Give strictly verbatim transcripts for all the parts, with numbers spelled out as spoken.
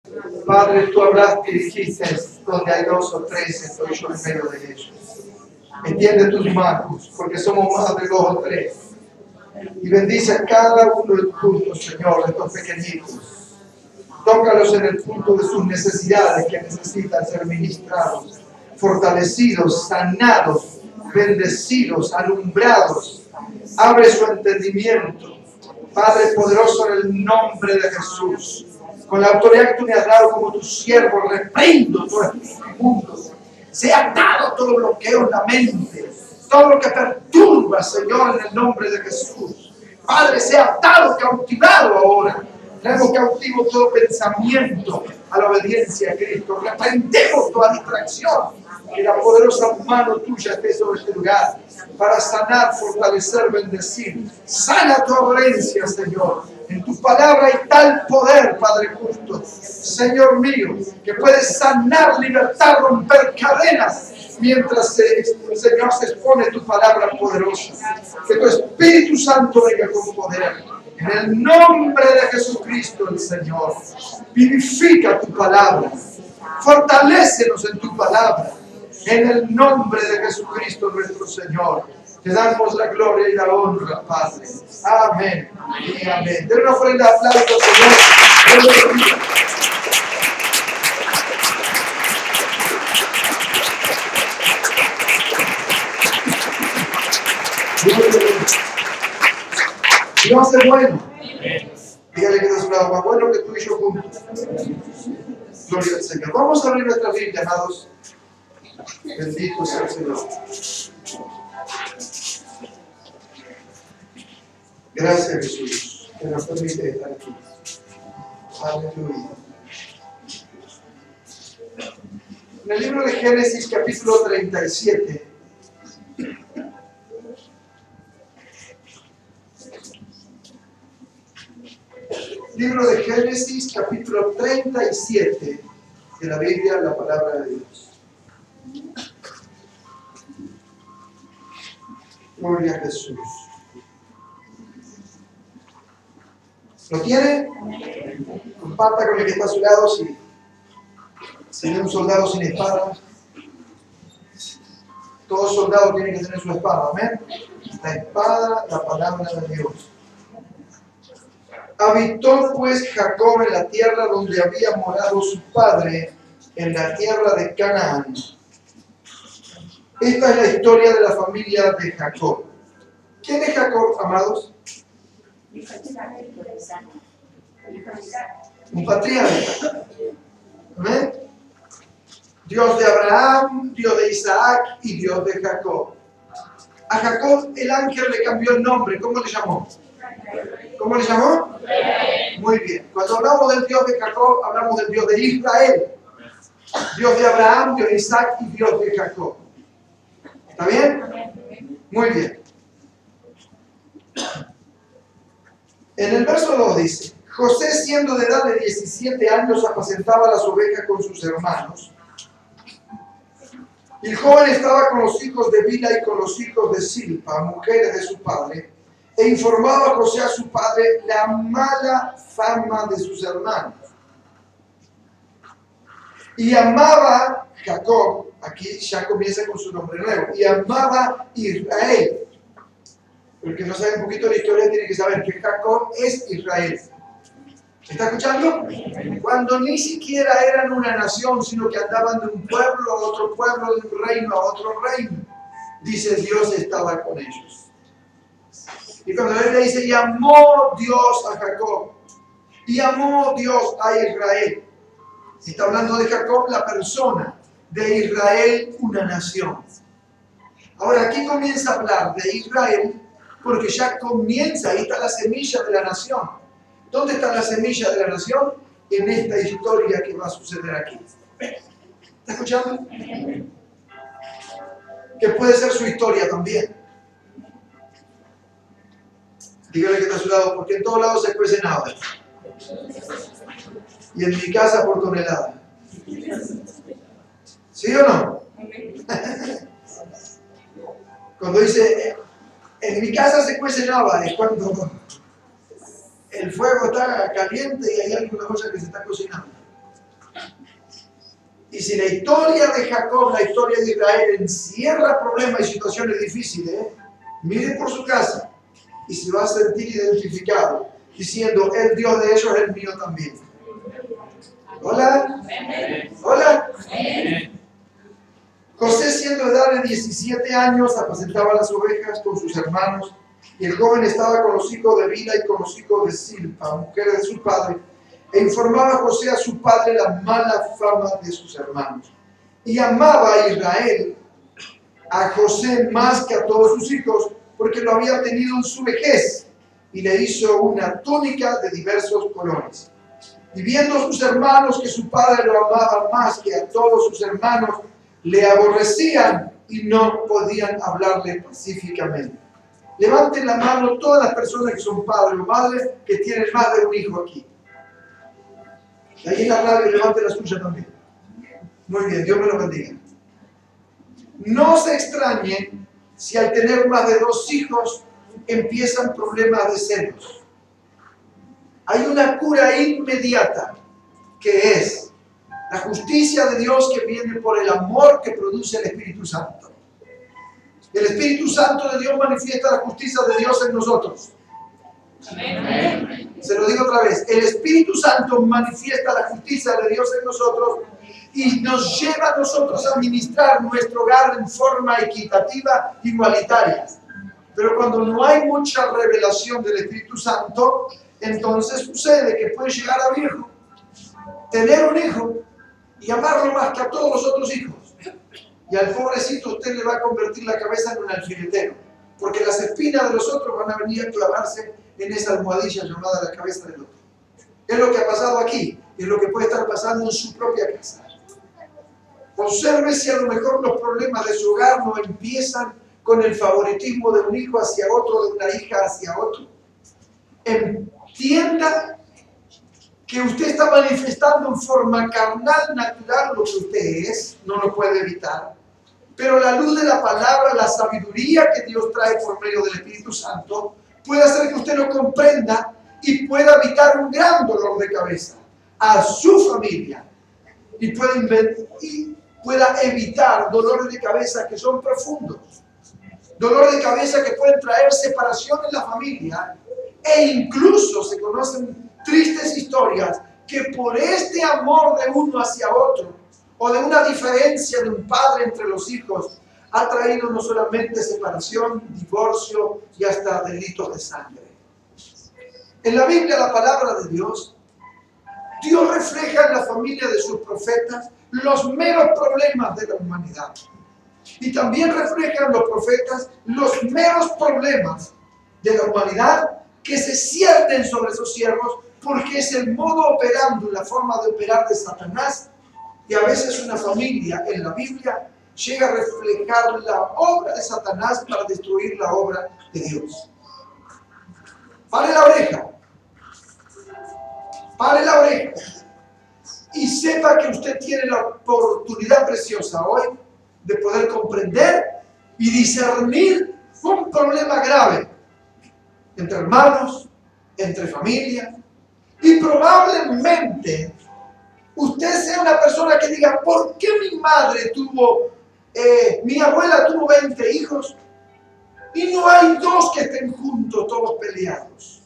Padre, tú hablaste y dijiste, donde hay dos o tres, estoy yo en medio de ellos. Extiende tus manos, porque somos más de dos o tres. Y bendice a cada uno de juntos, Señor, de estos pequeñitos. Tócalos en el punto de sus necesidades que necesitan ser ministrados, fortalecidos, sanados, bendecidos, alumbrados. Abre su entendimiento. Padre poderoso, en el nombre de Jesús, con la autoridad que tú me has dado como tu siervo, reprendo todo este mundo. Sea atado todo bloqueo en la mente, todo lo que perturba, Señor, en el nombre de Jesús. Padre, sea atado, cautivado ahora. Traemos cautivo todo pensamiento a la obediencia a Cristo. Reprendemos toda distracción. Que la poderosa mano tuya esté sobre este lugar para sanar, fortalecer, bendecir. Sana tu adorencia, Señor. En tu palabra hay tal poder, Padre justo, Señor mío, que puedes sanar, libertar, romper cadenas mientras el Señor se expone tu palabra poderosa. Que tu Espíritu Santo venga con poder. En el nombre de Jesucristo, el Señor, vivifica tu palabra. Fortalécenos en tu palabra. En el nombre de Jesucristo, nuestro Señor. Te damos la gloria y la honra, Padre. Amén y amén. Den una ofrenda de aplauso, Señor. Dios es bueno. Dígale que no es un lado más bueno que tú y yo juntos. Gloria al Señor. Vamos a abrir nuestra Biblia, amados. Bendito sea el Señor. Gracias, Jesús, que nos permite estar aquí. Aleluya. En el libro de Génesis, capítulo treinta y siete. Libro de Génesis, capítulo treinta y siete de la Biblia, la palabra de Dios. Gloria a Jesús. ¿Lo tiene? Comparta con el que está a su lado si, si ve un soldado sin espada. Todo soldado tiene que tener su espada, amén. La espada, la palabra de Dios. Habitó pues Jacob en la tierra donde había morado su padre, en la tierra de Canaán. Esta es la historia de la familia de Jacob. ¿Quién es Jacob, amados? Un patriarca. ¿Amén? Dios de Abraham, Dios de Isaac y Dios de Jacob. A Jacob el ángel le cambió el nombre. ¿Cómo le llamó? ¿Cómo le llamó? Muy bien. Cuando hablamos del Dios de Jacob, hablamos del Dios de Israel. Dios de Abraham, Dios de Isaac y Dios de Jacob. ¿Está bien? Muy bien. En el verso dos dice: José, siendo de edad de diecisiete años, apacentaba las ovejas con sus hermanos. Y el joven estaba con los hijos de Bila y con los hijos de Silpa, mujeres de su padre, e informaba a José a su padre la mala fama de sus hermanos. Y amaba Jacob, aquí ya comienza con su nombre nuevo, y amaba Israel. El que no sabe un poquito de la historia tiene que saber que Jacob es Israel. ¿Está escuchando? Cuando ni siquiera eran una nación, sino que andaban de un pueblo a otro pueblo, de un reino a otro reino. Dice, Dios estaba con ellos. Y cuando él le dice, y amó Dios a Jacob, y amó Dios a Israel. Está hablando de Jacob, la persona, de Israel, una nación. Ahora aquí comienza a hablar de Israel, porque ya comienza, ahí está la semilla de la nación. ¿Dónde está la semilla de la nación? En esta historia que va a suceder aquí. ¿Está escuchando? Que puede ser su historia también. Dígale que está a su lado, porque en todos lados se cuece nada. Y en mi casa por tonelada. ¿Sí o no? Cuando dice, en mi casa se cuece nada, es cuando el fuego está caliente y hay alguna cosa que se está cocinando. Y si la historia de Jacob, la historia de Israel, encierra problemas y situaciones difíciles, ¿eh? Mire por su casa y se va a sentir identificado, diciendo, el Dios de ellos es el mío también. Hola. Hola. José, siendo de edad de diecisiete años, apacentaba las ovejas con sus hermanos, y el joven estaba con los hijos de Bila y con los hijos de Silpa, mujeres de su padre, e informaba a José a su padre la mala fama de sus hermanos. Y amaba a Israel, a José más que a todos sus hijos, porque lo había tenido en su vejez, y le hizo una túnica de diversos colores. Y viendo sus hermanos que su padre lo amaba más que a todos sus hermanos, le aborrecían y no podían hablarle pacíficamente. Levanten la mano todas las personas que son padres o madres que tienen más de un hijo aquí. Y ahí en la radio levanten la suya también. Muy bien, Dios me lo bendiga. No se extrañen si al tener más de dos hijos empiezan problemas de celos. Hay una cura inmediata que es la justicia de Dios que viene por el amor que produce el Espíritu Santo. El Espíritu Santo de Dios manifiesta la justicia de Dios en nosotros. Amén. Se lo digo otra vez. El Espíritu Santo manifiesta la justicia de Dios en nosotros y nos lleva a nosotros a administrar nuestro hogar en forma equitativa, igualitaria. Pero cuando no hay mucha revelación del Espíritu Santo, entonces sucede que puede llegar a viejo, tener un hijo y amarlo más que a todos los otros hijos. Y al pobrecito usted le va a convertir la cabeza en un alfiletero, porque las espinas de los otros van a venir a clavarse en esa almohadilla llamada la cabeza del otro. Es lo que ha pasado aquí, es lo que puede estar pasando en su propia casa. Observe si a lo mejor los problemas de su hogar no empiezan con el favoritismo de un hijo hacia otro, de una hija hacia otro. Entienda que usted está manifestando en forma carnal, natural, lo que usted es, no lo puede evitar. Pero la luz de la palabra, la sabiduría que Dios trae por medio del Espíritu Santo, puede hacer que usted lo comprenda y pueda evitar un gran dolor de cabeza a su familia y pueda, y pueda evitar dolores de cabeza que son profundos. Dolores de cabeza que pueden traer separación en la familia e incluso se conocen tristes historias que por este amor de uno hacia otro o de una diferencia de un padre entre los hijos ha traído no solamente separación, divorcio y hasta delitos de sangre. En la Biblia, la palabra de Dios, Dios refleja en la familia de sus profetas los meros problemas de la humanidad. Y también refleja en los profetas los meros problemas de la humanidad que se ciernen sobre esos siervos, porque es el modo operando, la forma de operar de Satanás. Y a veces una familia en la Biblia llega a reflejar la obra de Satanás para destruir la obra de Dios. Pare la oreja. Pare la oreja. Y sepa que usted tiene la oportunidad preciosa hoy de poder comprender y discernir un problema grave entre hermanos, entre familia, y probablemente usted sea una persona que diga, ¿por qué mi madre tuvo, eh, mi abuela tuvo veinte hijos y no hay dos que estén juntos, todos peleados?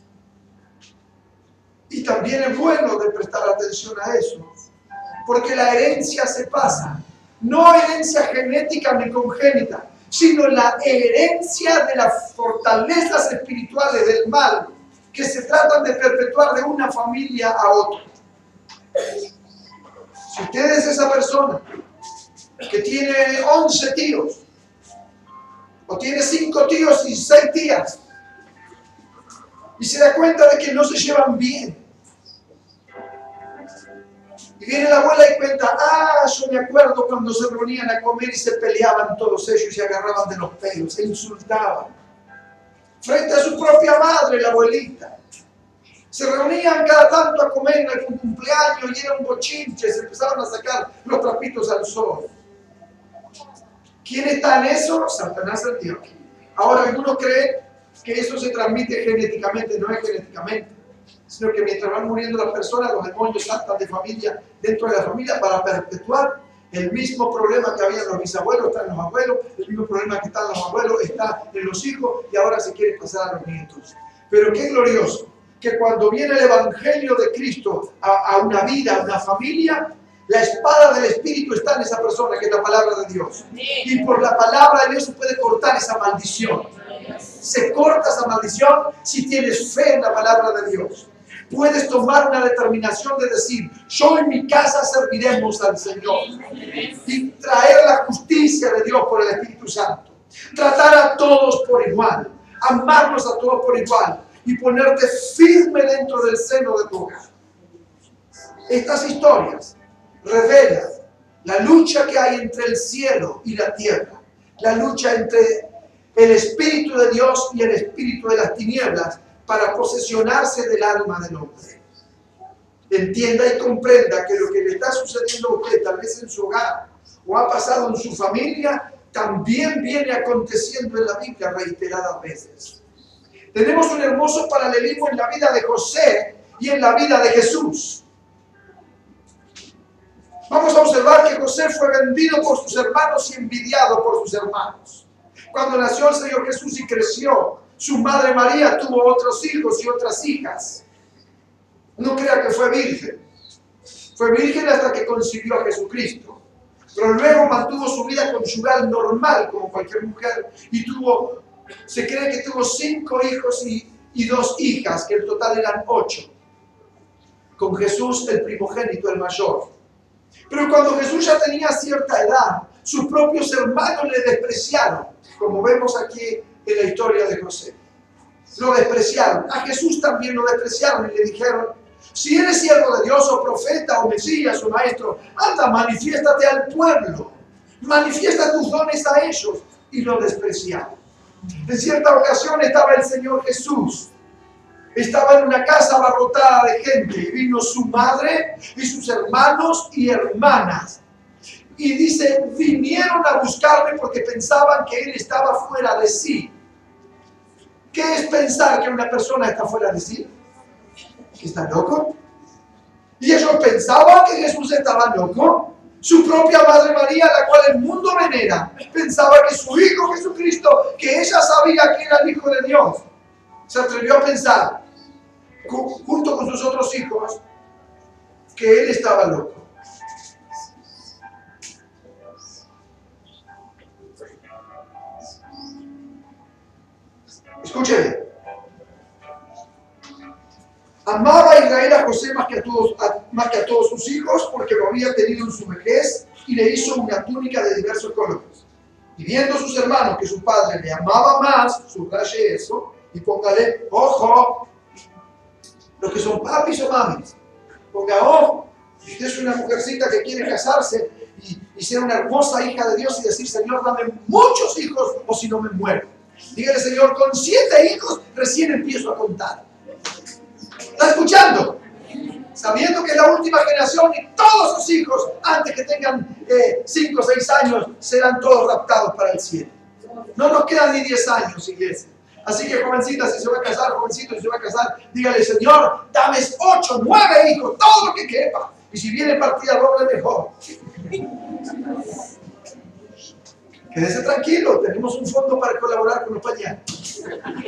Y también es bueno de prestar atención a eso, porque la herencia se pasa, no herencia genética ni congénita, sino la herencia de las fortalezas espirituales del mal que se tratan de perpetuar de una familia a otra. Si usted es esa persona que tiene once tíos, o tiene cinco tíos y seis tías, y se da cuenta de que no se llevan bien, y viene la abuela y cuenta, ah, yo me acuerdo cuando se reunían a comer y se peleaban todos ellos y se agarraban de los pelos, se insultaban. Frente a su propia madre, la abuelita. Se reunían cada tanto a comer en algún cumpleaños y era un bochinche, se empezaron a sacar los trapitos al sol. ¿Quién está en eso? Satanás el diablo. Ahora, algunos creen que eso se transmite genéticamente, no es genéticamente, sino que mientras van muriendo las personas, los demonios saltan de familia dentro de la familia para perpetuar El mismo problema que había en los bisabuelos está en los abuelos, el mismo problema que está en los abuelos está en los hijos y ahora se quiere pasar a los nietos. Pero qué glorioso que cuando viene el Evangelio de Cristo a, a una vida, a una familia, la espada del Espíritu está en esa persona, que es la palabra de Dios. Y por la palabra de Dios se puede cortar esa maldición. Se corta esa maldición si tienes fe en la palabra de Dios. Puedes tomar una determinación de decir, yo en mi casa serviremos al Señor. Y traer la justicia de Dios por el Espíritu Santo. Tratar a todos por igual. Amarnos a todos por igual. Y ponerte firme dentro del seno de tu hogar. Estas historias revelan la lucha que hay entre el cielo y la tierra. La lucha entre el Espíritu de Dios y el Espíritu de las tinieblas para posesionarse del alma del hombre. Entienda y comprenda que lo que le está sucediendo a usted, tal vez en su hogar, o ha pasado en su familia, también viene aconteciendo en la Biblia reiteradas veces. Tenemos un hermoso paralelismo en la vida de José y en la vida de Jesús. Vamos a observar que José fue vendido por sus hermanos y envidiado por sus hermanos. Cuando nació el Señor Jesús y creció, su madre María tuvo otros hijos y otras hijas. No crea que fue virgen. Fue virgen hasta que concibió a Jesucristo. Pero luego mantuvo su vida conyugal normal como cualquier mujer y tuvo, se cree que tuvo cinco hijos y, y dos hijas, que en total eran ocho. Con Jesús el primogénito, el mayor. Pero cuando Jesús ya tenía cierta edad, sus propios hermanos le despreciaron, como vemos aquí en la historia de José. Lo despreciaron. A Jesús también lo despreciaron y le dijeron, si eres siervo de Dios o profeta o Mesías o maestro, anda, manifiéstate al pueblo. Manifiesta tus dones a ellos. Y lo despreciaron. En cierta ocasión estaba el Señor Jesús. Estaba en una casa abarrotada de gente. Y vino su madre y sus hermanos y hermanas. Y dice, vinieron a buscarme porque pensaban que él estaba fuera de sí. ¿Qué es pensar que una persona está fuera de sí? ¿Que está loco? Y ellos pensaban que Jesús estaba loco. Su propia Madre María, la cual el mundo venera, pensaba que su Hijo Jesucristo, que ella sabía que era el Hijo de Dios, se atrevió a pensar, junto con sus otros hijos, que él estaba loco. Escúcheme. Amaba a Israel a José más que a, todos, a, más que a todos sus hijos porque lo había tenido en su vejez y le hizo una túnica de diversos colores. Y viendo sus hermanos que su padre le amaba más, subraye eso y póngale ojo. Los que son papis o mamis, ponga ojo. Usted es una mujercita que quiere casarse y, y ser una hermosa hija de Dios y decir, Señor, dame muchos hijos o si no me muero. Dígale, Señor, con siete hijos recién empiezo a contar. ¿Está escuchando? Sabiendo que es la última generación y todos sus hijos, antes que tengan eh, cinco o seis años, serán todos raptados para el cielo. No nos quedan ni diez años, iglesia. Así que, jovencita, si se va a casar, jovencito, si se va a casar, dígale, Señor, dame ocho, nueve hijos, todo lo que quepa. Y si viene partida doble, mejor. Quédese tranquilo, tenemos un fondo para colaborar con los pañales.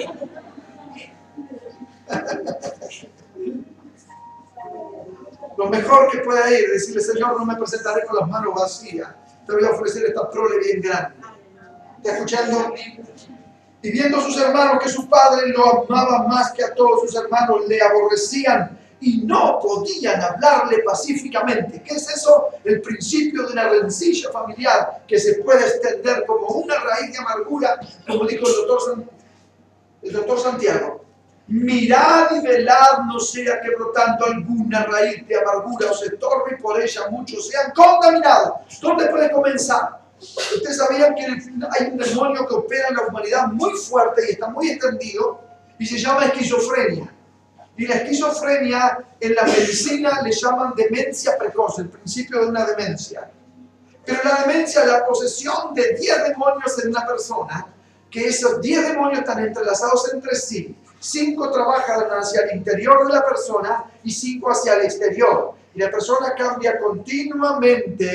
Lo mejor que pueda ir, decirle, Señor, no me presentaré con las manos vacías. Te voy a ofrecer esta prole bien grande. ¿Está escuchando? Y viendo a sus hermanos que su padre lo amaba más que a todos sus hermanos, le aborrecían y no podían hablarle pacíficamente. ¿Qué es eso? El principio de una rencilla familiar que se puede extender como una raíz de amargura, como dijo el doctor, San, el doctor Santiago. Mirad y velad, no sea que brotando alguna raíz de amargura os estorbe y por ella muchos sean contaminados. ¿Dónde puede comenzar? Ustedes sabían que hay un demonio que opera en la humanidad muy fuerte y está muy extendido y se llama esquizofrenia. Y la esquizofrenia en la medicina le llaman demencia precoz, el principio de una demencia. Pero la demencia es la posesión de diez demonios en una persona, que esos diez demonios están entrelazados entre sí. Cinco trabajan hacia el interior de la persona y cinco hacia el exterior. Y la persona cambia continuamente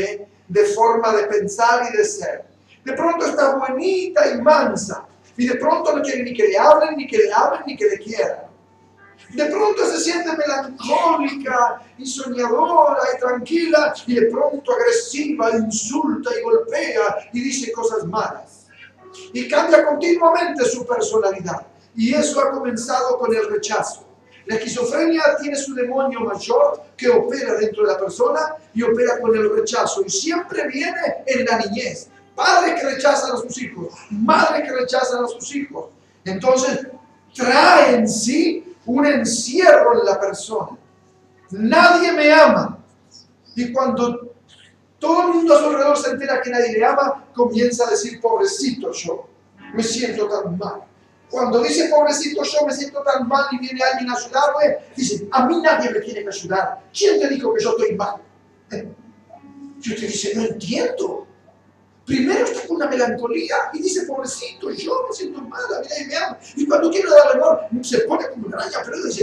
de forma de pensar y de ser. De pronto está bonita y mansa, y de pronto no quiere ni que le hablen, ni que le hablen, ni que le quieran. De pronto se siente melancólica y soñadora y tranquila, y de pronto agresiva, insulta y golpea y dice cosas malas. Y cambia continuamente su personalidad. Y eso ha comenzado con el rechazo. La esquizofrenia tiene su demonio mayor que opera dentro de la persona y opera con el rechazo. Y siempre viene en la niñez. Padres que rechazan a sus hijos, madres que rechazan a sus hijos. Entonces trae en sí un encierro en la persona. Nadie me ama. Y cuando todo el mundo a su alrededor se entera que nadie le ama, comienza a decir, pobrecito yo, me siento tan mal. Cuando dice, pobrecito yo, me siento tan mal y viene alguien a ayudarme, dice, a mí nadie me tiene que ayudar. ¿Quién te dijo que yo estoy mal? Y usted dice, no entiendo. Primero está con una melancolía y dice, pobrecito, yo me siento mal, a mí nadie me ama. Y cuando quiere dar amor, se pone como una araña, pero dice,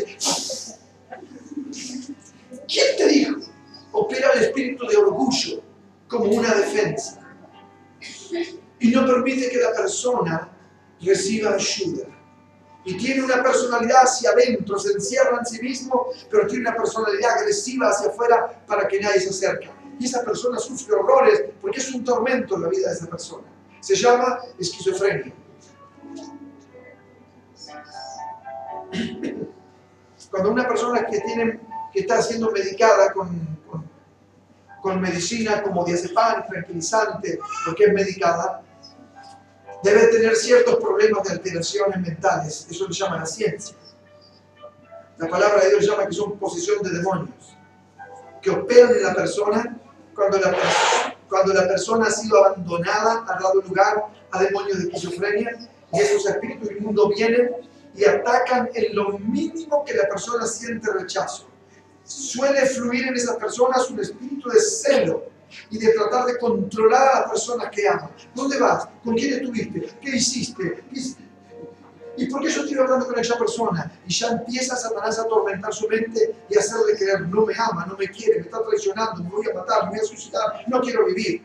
¿quién te dijo? Opera el espíritu de orgullo como una defensa. Y no permite que la persona reciba ayuda. Y tiene una personalidad hacia adentro, se encierra en sí mismo, pero tiene una personalidad agresiva hacia afuera para que nadie se acerque. Y esa persona sufre horrores porque es un tormento en la vida de esa persona. Se llama esquizofrenia. Cuando una persona que, tiene, que está siendo medicada con, con, con medicina como diazepam, tranquilizante, porque es medicada, debe tener ciertos problemas de alteraciones mentales. Eso le llama la ciencia. La palabra de Dios llama que son posesión de demonios que operan en la persona cuando la, cuando la persona ha sido abandonada, ha dado lugar a demonios de esquizofrenia, y esos espíritus inmundos vienen y atacan en lo mínimo que la persona siente rechazo. Suele fluir en esas personas un espíritu de celo y de tratar de controlar a las personas que aman. ¿Dónde vas? ¿Con quién estuviste? ¿Qué hiciste? ¿Qué hiciste? ¿Y por qué yo estoy hablando con esa persona? Y ya empieza Satanás a atormentar su mente y a hacerle creer, no me ama, no me quiere, me está traicionando, me voy a matar, me voy a suicidar, no quiero vivir.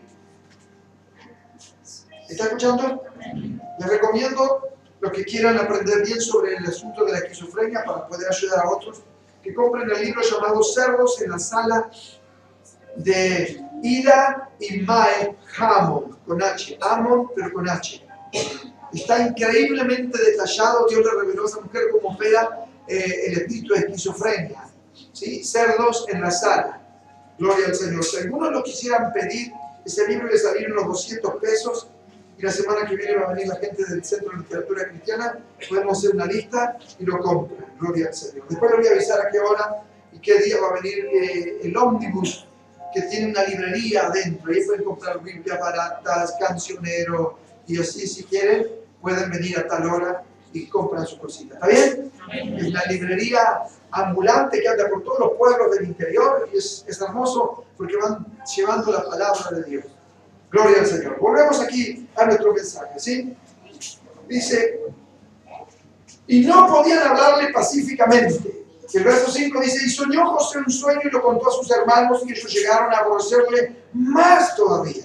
¿Está escuchando? Les recomiendo, los que quieran aprender bien sobre el asunto de la esquizofrenia para poder ayudar a otros, que compren el libro llamado Cerdos en la Sala de Ida y Mae Hammond, con H, Hammond pero con H. Está increíblemente detallado. Dios le reveló a esa mujer cómo opera eh, el espíritu de esquizofrenia. ¿Sí? Cerdos en la Sala. Gloria al Señor. Si algunos lo quisieran pedir, ese libro le salió unos doscientos pesos. Y la semana que viene va a venir la gente del Centro de Literatura Cristiana. Podemos hacer una lista y lo compran. Gloria al Señor. Después les voy a avisar a qué hora y qué día va a venir eh, el ómnibus, que tiene una librería adentro. Ahí pueden comprar Biblias baratas, cancionero, y así si quieren pueden venir a tal hora y compran su cosita. ¿Está bien? Es la librería ambulante que anda por todos los pueblos del interior y es, es hermoso porque van llevando la palabra de Dios. Gloria al Señor. Volvemos aquí a nuestro mensaje, ¿sí? Dice, y no podían hablarle pacíficamente. El verso cinco dice, y soñó José un sueño y lo contó a sus hermanos y ellos llegaron a aborrecerle más todavía.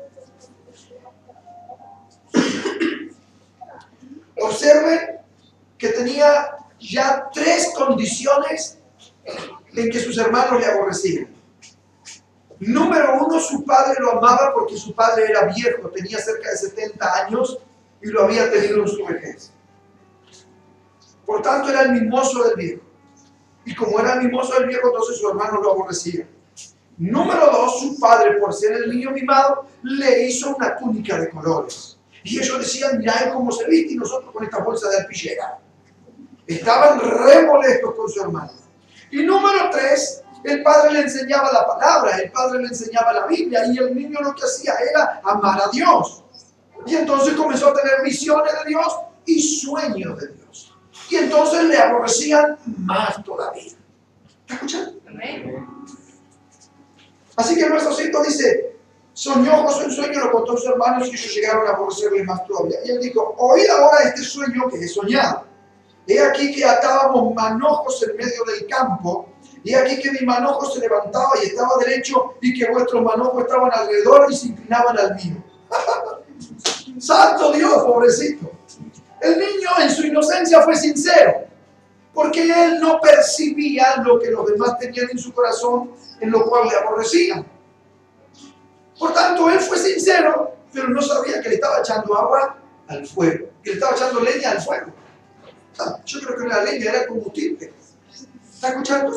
Observe que tenía ya tres condiciones en que sus hermanos le aborrecían. Número uno, su padre lo amaba porque su padre era viejo, tenía cerca de setenta años y lo había tenido en su vejez. Por tanto, era el mimoso del viejo. Y como era el mimoso del viejo, entonces sus hermanos lo aborrecían. Número dos, su padre, por ser el niño mimado, le hizo una túnica de colores. Y ellos decían, mirá él cómo se viste y nosotros con esta bolsa de alpillera. Estaban re molestos con su hermano. Y número tres, el padre le enseñaba la palabra, el padre le enseñaba la Biblia y el niño lo que hacía era amar a Dios. Y entonces comenzó a tener visiones de Dios y sueños de Dios. Y entonces le aborrecían más todavía. ¿Está escuchando? Amén. Así que el verso cinco dice, soñó José un sueño, lo contó a sus hermanos y ellos llegaron a aborrecerle más todavía. Y él dijo, oíd ahora este sueño que he soñado. He aquí que atábamos manojos en medio del campo Y aquí que mi manojo se levantaba y estaba derecho, y que vuestros manojos estaban alrededor y se inclinaban al mío. Santo Dios, pobrecito. El niño en su inocencia fue sincero, porque él no percibía lo que los demás tenían en su corazón, en lo cual le aborrecían. Por tanto, él fue sincero, pero no sabía que le estaba echando agua al fuego, que le estaba echando leña al fuego. Yo creo que la leña era combustible. ¿Está escuchando?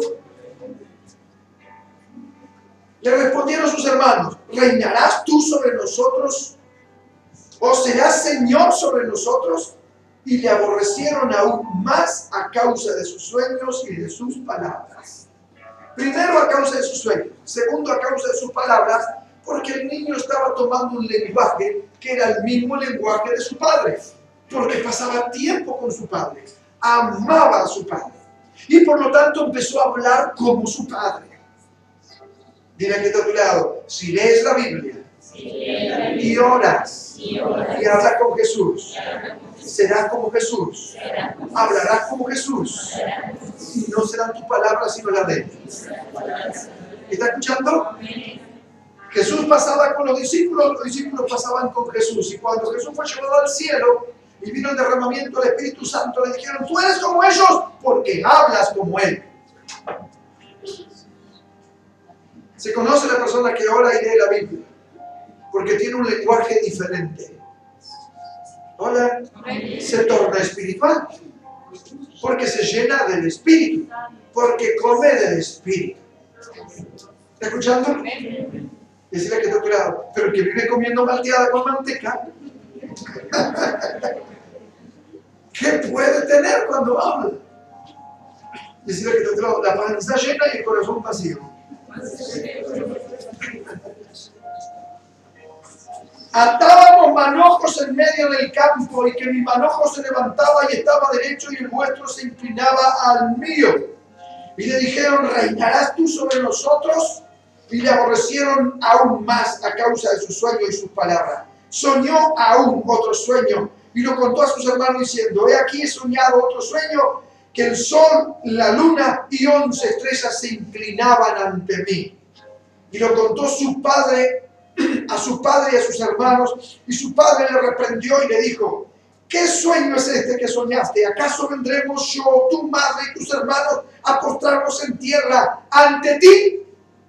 Le respondieron sus hermanos: ¿reinarás tú sobre nosotros? ¿O serás Señor sobre nosotros? Y le aborrecieron aún más a causa de sus sueños y de sus palabras. Primero, a causa de sus sueños. Segundo, a causa de sus palabras, porque el niño estaba tomando un lenguaje que era el mismo lenguaje de su padre, porque pasaba tiempo con su padre, amaba a su padre, y por lo tanto empezó a hablar como su padre. Dile que está a tu lado: si lees la Biblia, si lees la Biblia y, oras, y oras, y hablas con Jesús, serás como Jesús, hablarás como Jesús, y no serán tus palabras sino las de él. ¿Está escuchando? Jesús pasaba con los discípulos, los discípulos pasaban con Jesús, y cuando Jesús fue llevado al cielo y vino el derramamiento del Espíritu Santo, le dijeron: tú eres como ellos porque hablas como él. Se conoce la persona que ora y lee la Biblia porque tiene un lenguaje diferente. Hola, se torna espiritual porque se llena del Espíritu, porque come del Espíritu. ¿Está escuchando? Decirle que está a tu lado: pero el que vive comiendo malteada con manteca, ¿qué puede tener cuando habla? Decirle que está a tu lado: la panza llena y el corazón vacío. Atábamos manojos en medio del campo, y que mi manojo se levantaba y estaba derecho, y el vuestro se inclinaba al mío. Y le dijeron: ¿reinarás tú sobre nosotros? Y le aborrecieron aún más a causa de su sueño y sus palabras. Soñó aún otro sueño y lo contó a sus hermanos diciendo: he aquí he soñado otro sueño, que el sol, la luna y once estrellas se inclinaban ante mí. Y lo contó su padre a su padre y a sus hermanos, y su padre le reprendió y le dijo: ¿qué sueño es este que soñaste? ¿Acaso vendremos yo, tu madre y tus hermanos a postrarnos en tierra ante ti?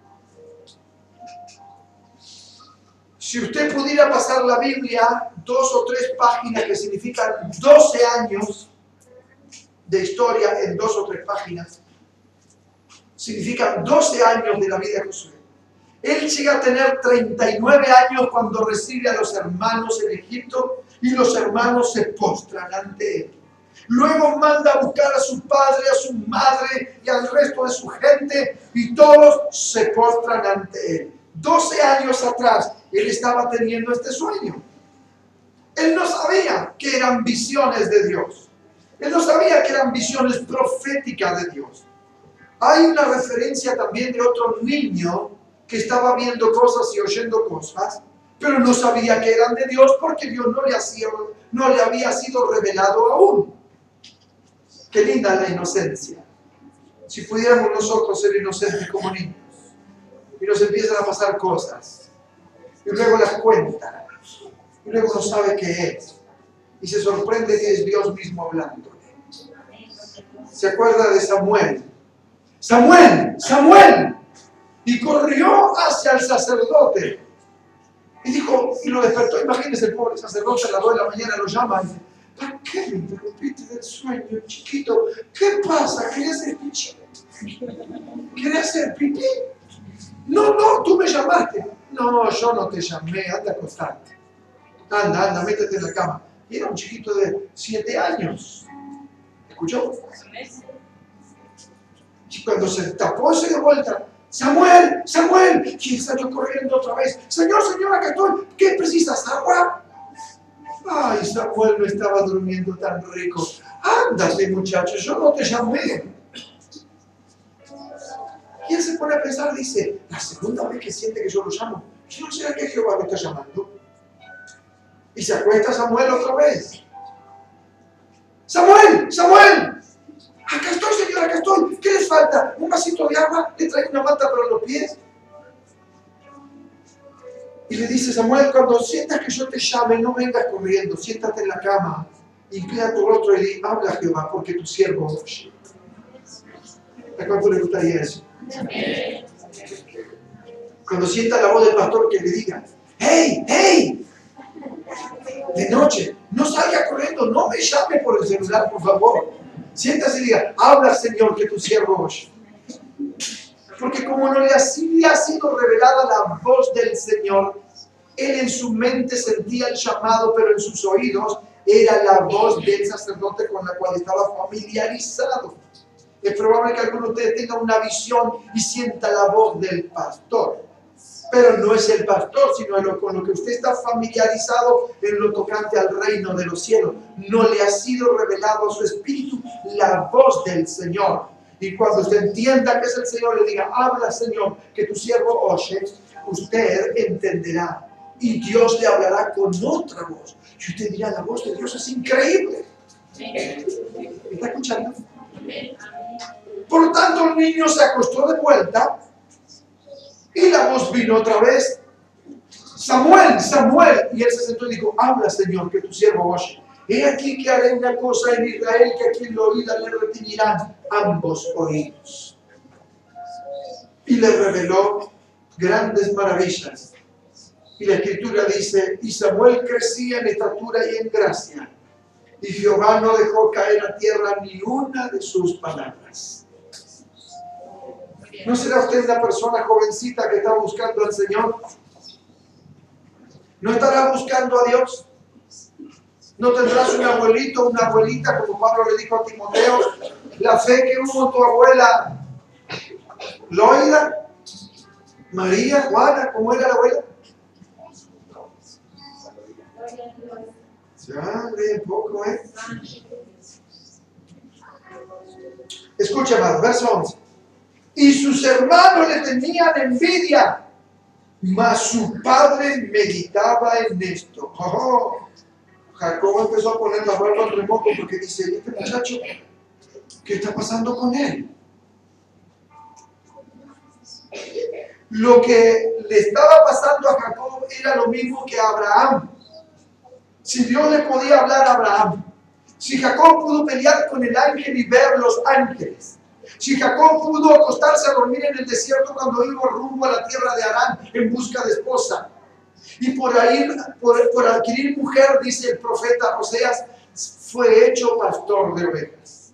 Si usted pudiera pasar la Biblia dos o tres páginas, que significan doce años de historia en dos o tres páginas, significan doce años de la vida de Josué. Él llega a tener treinta y nueve años cuando recibe a los hermanos en Egipto, y los hermanos se postran ante él. Luego manda a buscar a su padre, a su madre y al resto de su gente, y todos se postran ante él. doce años atrás, él estaba teniendo este sueño. Él no sabía que eran visiones de Dios. Él no sabía que eran visiones proféticas de Dios. Hay una referencia también de otro niño que estaba viendo cosas y oyendo cosas, pero no sabía que eran de Dios porque Dios no le, hacía, no le había sido revelado aún. Qué linda la inocencia. Si pudiéramos nosotros ser inocentes como niños, y nos empiezan a pasar cosas, y luego las cuentan, y luego no sabe qué es, y se sorprende que es Dios mismo hablando. ¿Se acuerda de Samuel? ¡Samuel! ¡Samuel! Y corrió hacia el sacerdote. Y dijo, y lo despertó. Imagínese el pobre sacerdote a las dos de la mañana lo llama y dice: ¿para qué me interrumpiste del sueño, chiquito? ¿Qué pasa? ¿Querías hacer pipí? ¿Querías hacer pipí? No, no, tú me llamaste. No, yo no te llamé, anda a acostarte. Anda, anda, métete en la cama. Y era un chiquito de siete años. ¿Escuchó? Y cuando se tapó, se dio vuelta. Samuel, Samuel, y salió corriendo otra vez. Señor, señor, acá estoy. ¿Qué precisas? ¿Agua? Ay, Samuel no estaba durmiendo tan rico. Ándate, muchacho, yo no te llamé. Y él se pone a pensar, dice: la segunda vez que siente que yo lo llamo, ¿yo no será que Jehová lo está llamando? Y se acuesta Samuel otra vez. Samuel, Samuel, acá estoy, señor. Señor, acá estoy. ¿Qué les falta? ¿Un vasito de agua? ¿Le traigo una manta para los pies? Y le dice Samuel, cuando sientas que yo te llame, no vengas corriendo, siéntate en la cama, inclina tu rostro y di, habla Jehová, porque tu siervo oye. ¿A cuánto le gustaría eso? Cuando sienta la voz del pastor que le diga, ¡hey, hey! De noche, no salga corriendo, no me llame por el celular, por favor. Siéntase y diga, habla Señor, que tu siervo oye. Porque como no le ha sido revelada la voz del Señor, él en su mente sentía el llamado, pero en sus oídos era la voz del sacerdote con la cual estaba familiarizado. Es probable que alguno de ustedes tenga una visión y sienta la voz del pastor. Pero no es el pastor, sino lo, con lo que usted está familiarizado en lo tocante al reino de los cielos. No le ha sido revelado a su espíritu la voz del Señor. Y cuando usted entienda que es el Señor, le diga, habla Señor, que tu siervo oye, usted entenderá. Y Dios le hablará con otra voz. Y usted dirá, la voz de Dios es increíble. ¿Me está escuchando? Por lo tanto, el niño se acostó de vuelta y la voz vino otra vez. Samuel, Samuel. Y él se sentó y dijo, habla Señor, que tu siervo oye. He aquí que haré una cosa en Israel, que a quien lo oída le retiñirán ambos oídos. Y le reveló grandes maravillas. Y la escritura dice, y Samuel crecía en estatura y en gracia, y Jehová no dejó caer a tierra ni una de sus palabras. ¿No será usted una persona jovencita que está buscando al Señor? ¿No estará buscando a Dios? ¿No tendrás un abuelito o una abuelita, como Pablo le dijo a Timoteo? La fe que hubo en tu abuela Loida, María, Juana, ¿cómo era la abuela? Ya, lee poco, ¿eh? Escucha más, verso once. Y sus hermanos le tenían envidia, mas su padre meditaba en esto. Oh, Jacob empezó a poner la barba al remojo porque dice, este muchacho, ¿qué está pasando con él? Lo que le estaba pasando a Jacob era lo mismo que a Abraham. Si Dios le podía hablar a Abraham, si Jacob pudo pelear con el ángel y ver los ángeles, si Jacob pudo acostarse a dormir en el desierto cuando iba rumbo a la tierra de Harán en busca de esposa, y por, ahí, por, por adquirir mujer, dice el profeta Oseas, fue hecho pastor de ovejas.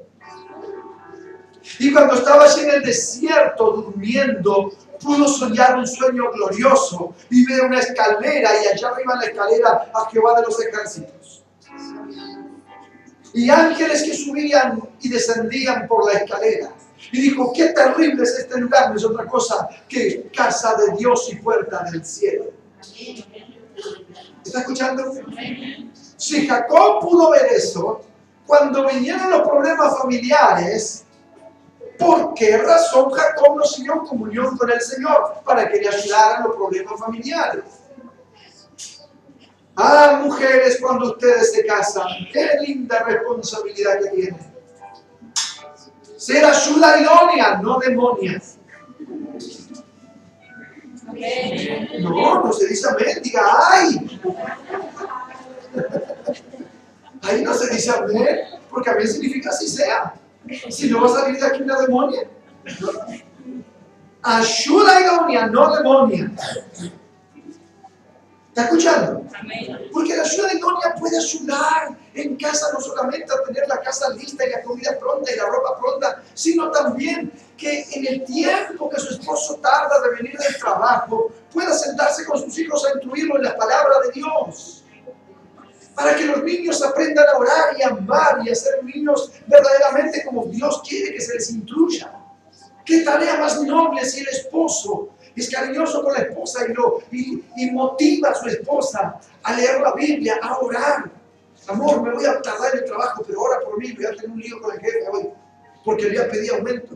Y cuando estaba allí en el desierto durmiendo, pudo soñar un sueño glorioso y ver una escalera, y allá arriba en la escalera a Jehová de los ejércitos. Y ángeles que subían y descendían por la escalera. Y dijo, qué terrible es este lugar, no es otra cosa que casa de Dios y puerta del cielo. ¿Está escuchando? Si Jacob pudo ver eso, cuando vinieron los problemas familiares, ¿por qué razón Jacob no siguió en comunión con el Señor? Para que le ayudaran los problemas familiares. Ah, mujeres, cuando ustedes se casan, qué linda responsabilidad que tienen. Ser ayuda idónea, no demonias. No, no se dice amén, diga ay. Ahí no se dice amén, porque amén significa así sea. Si no va a salir de aquí una demonia. Ayuda idónea, no demonia. ¿Está escuchando? Porque la ayuda idónea puede ayudar en casa no solamente a tener la casa lista y la comida pronta y la ropa pronta, sino también que en el tiempo que su esposo tarda de venir del trabajo, pueda sentarse con sus hijos a instruirlo en la palabra de Dios. Para que los niños aprendan a orar y a amar y a ser niños verdaderamente como Dios quiere que se les instruya. ¿Qué tarea más noble si el esposo es cariñoso con la esposa y, lo, y, y motiva a su esposa a leer la Biblia, a orar? Amor, me voy a tardar en el trabajo, pero ora por mí, voy a tener un lío con el jefe hoy, porque le voy a pedir aumento.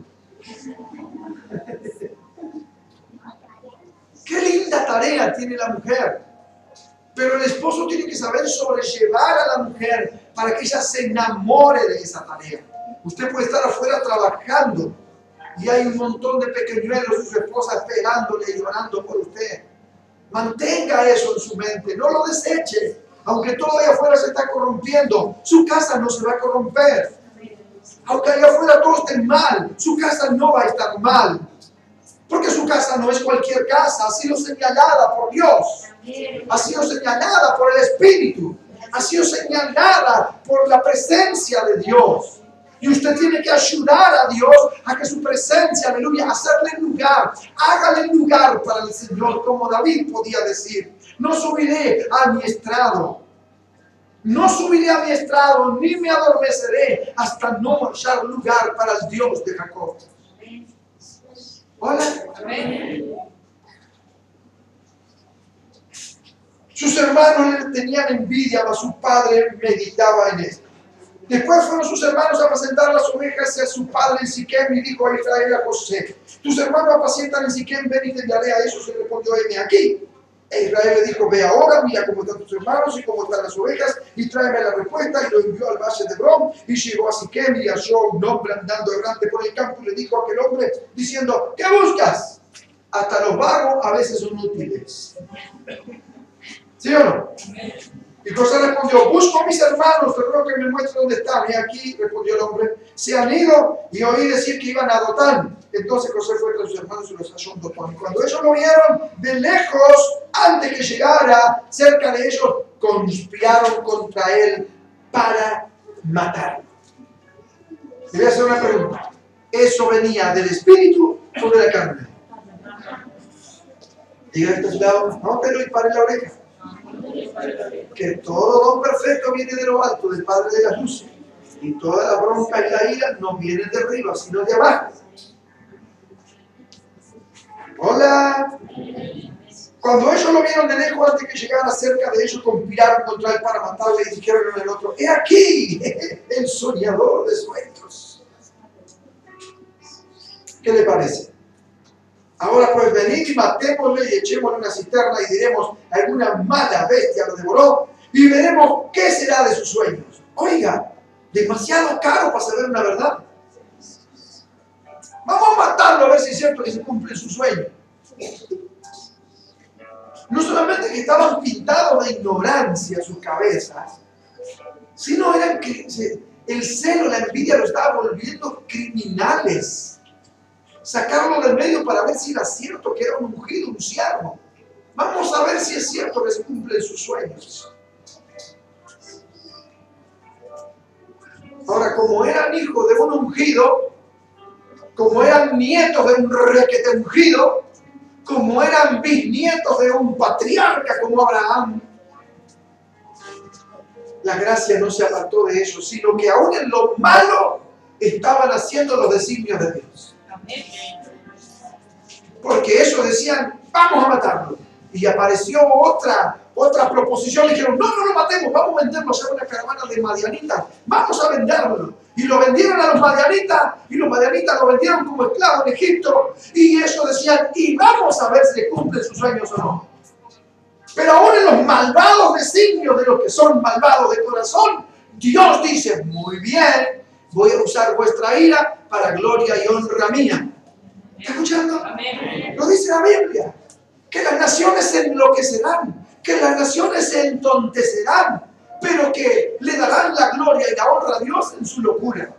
Qué linda tarea tiene la mujer. Pero el esposo tiene que saber sobrellevar a la mujer para que ella se enamore de esa tarea. Usted puede estar afuera trabajando y hay un montón de pequeñuelos y su esposa esperándole y llorando por usted. Mantenga eso en su mente, no lo deseche. Aunque todo allá afuera se está corrompiendo, su casa no se va a corromper. Aunque allá afuera todo esté mal, su casa no va a estar mal. Porque su casa no es cualquier casa, ha sido señalada por Dios. Ha sido señalada por el Espíritu. Ha sido señalada por la presencia de Dios. Y usted tiene que ayudar a Dios a que su presencia, aleluya, hacerle lugar. Hágale lugar para el Señor, como David podía decir. No subiré a mi estrado. No subiré a mi estrado, ni me adormeceré hasta no hallar lugar para el Dios de Jacob. Hola. Sus hermanos le tenían envidia, mas su padre meditaba en esto. Después fueron sus hermanos a apacentar las ovejas a su padre en Siquem y dijo a Israel a José: tus hermanos apacientan en Siquem, ven y te enviaré a ellos. Se respondió: heme aquí. E Israel le dijo: ve ahora, mira cómo están tus hermanos y cómo están las ovejas, y tráeme la respuesta. Y lo envió al valle de Hebrón, y llegó a Siquem y halló un hombre andando errante por el campo, y le dijo a aquel hombre, diciendo: ¿qué buscas? Hasta los vagos a veces son útiles. ¿Sí o no? Y José respondió: busco a mis hermanos, te ruego que me muestre dónde están. Y aquí, respondió el hombre, se han ido, y oí decir que iban a Dotán. Entonces José fue con sus hermanos y los halló en Dotán. Y cuando ellos lo vieron de lejos, antes que llegara cerca de ellos, conspiraron contra él para matarlo. Le voy a hacer una pregunta: ¿eso venía del espíritu o de la carne? Diga a este lado, no te lo dispare en la oreja. Que todo don perfecto viene de lo alto, del Padre de las luces. Y toda la bronca y la ira no vienen de arriba, sino de abajo. Hola. Cuando ellos lo vieron de lejos, antes que llegara cerca de ellos, conspiraron contra él para matarle y dijeron uno al otro: he aquí, el soñador de sueños. ¿Qué le parece? Ahora pues venid y matémosle y echémosle una cisterna y diremos: alguna mala bestia lo devoró, y veremos qué será de sus sueños. Oiga, demasiado caro para saber una verdad. Vamos a matarlo a ver si es cierto que se cumple su sueño. No solamente que estaban pintados de ignorancia sus cabezas, sino eran que el celo, la envidia lo estaba volviendo criminales. Sacarlo del medio para ver si era cierto que era un ungido, un siervo. Vamos a ver si es cierto que se cumplen sus sueños. Ahora, como eran hijos de un ungido, como eran nietos de un requete ungido, como eran bisnietos de un patriarca como Abraham, la gracia no se apartó de ellos, sino que aún en lo malo estaban haciendo los designios de Dios. Porque ellos decían: vamos a matarlo. Y apareció otra, otra proposición. Le dijeron: no, no lo matemos, vamos a venderlo a una caravana de madianitas. Vamos a venderlo. Y lo vendieron a los madianitas, y los madianitas lo vendieron como esclavo en Egipto. Y ellos decían: y vamos a ver si le cumplen sus sueños o no. Pero aún en los malvados designios de los que son malvados de corazón, Dios dice: muy bien, voy a usar vuestra ira para gloria y honra mía. ¿Está escuchando? Amén. Lo dice la Biblia. Que las naciones se enloquecerán, que las naciones se entontecerán, pero que le darán la gloria y la honra a Dios en su locura.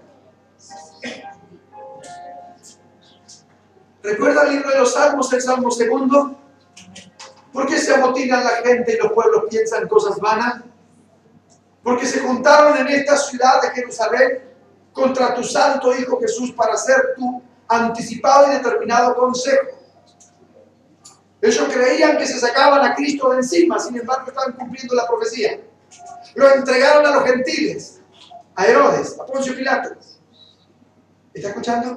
¿Recuerda el libro de los Salmos, el Salmo segundo? ¿Por qué se amotinan la gente y los pueblos piensan cosas vanas? Porque se juntaron en esta ciudad de Jerusalén contra tu santo Hijo Jesús para hacer tu anticipado y determinado consejo. Ellos creían que se sacaban a Cristo de encima, sin embargo estaban cumpliendo la profecía. Lo entregaron a los gentiles, a Herodes, a Poncio Pilato. ¿Está escuchando?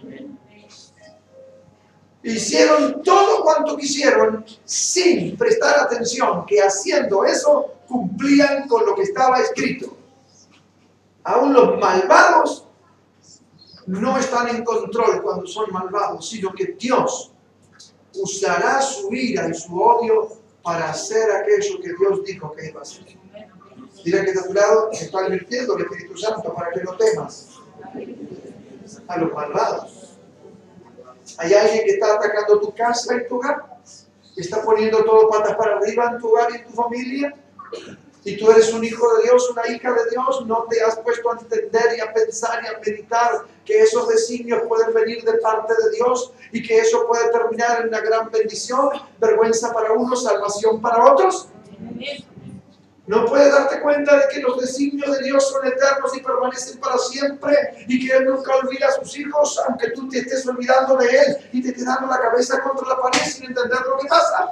Hicieron todo cuanto quisieron sin prestar atención que haciendo eso cumplían con lo que estaba escrito. Aún los malvados no están en control cuando son malvados, sino que Dios usará su ira y su odio para hacer aquello que Dios dijo que iba a hacer. Dirá que está a tu lado, te está advirtiendo el Espíritu Santo para que no temas. A los malvados. Hay alguien que está atacando tu casa y tu hogar, que está poniendo todo patas para arriba en tu hogar y en tu familia. Y tú eres un hijo de Dios, una hija de Dios, no te has puesto a entender y a pensar y a meditar que esos designios pueden venir de parte de Dios y que eso puede terminar en una gran bendición, vergüenza para unos, salvación para otros. No puedes darte cuenta de que los designios de Dios son eternos y permanecen para siempre y que Él nunca olvida a sus hijos, aunque tú te estés olvidando de Él y te estés dando la cabeza contra la pared sin entender lo que pasa.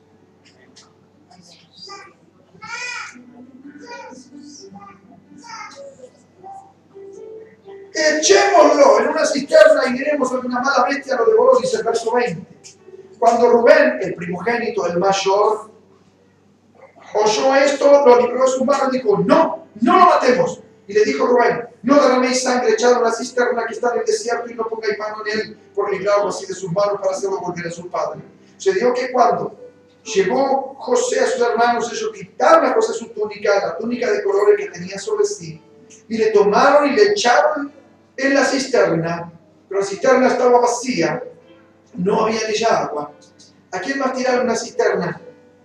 Echémoslo en una cisterna y diremos que una mala bestia lo devoró, dice el verso veinte. Cuando Rubén, el primogénito, el mayor, oyó esto, lo libró de sus manos y dijo, no, no lo matemos. Y le dijo Rubén, no derraméis sangre echada en la cisterna que está en el desierto y no pongáis mano en él por librarlo así de sus manos para hacerlo volver a su padre. Sucedió que cuando llegó José a sus hermanos, ellos quitaron a José su túnica, la túnica de colores que tenía sobre sí, y le tomaron y le echaron en la cisterna, pero la cisterna estaba vacía, no había en ella agua. ¿A quién más tiraron una cisterna?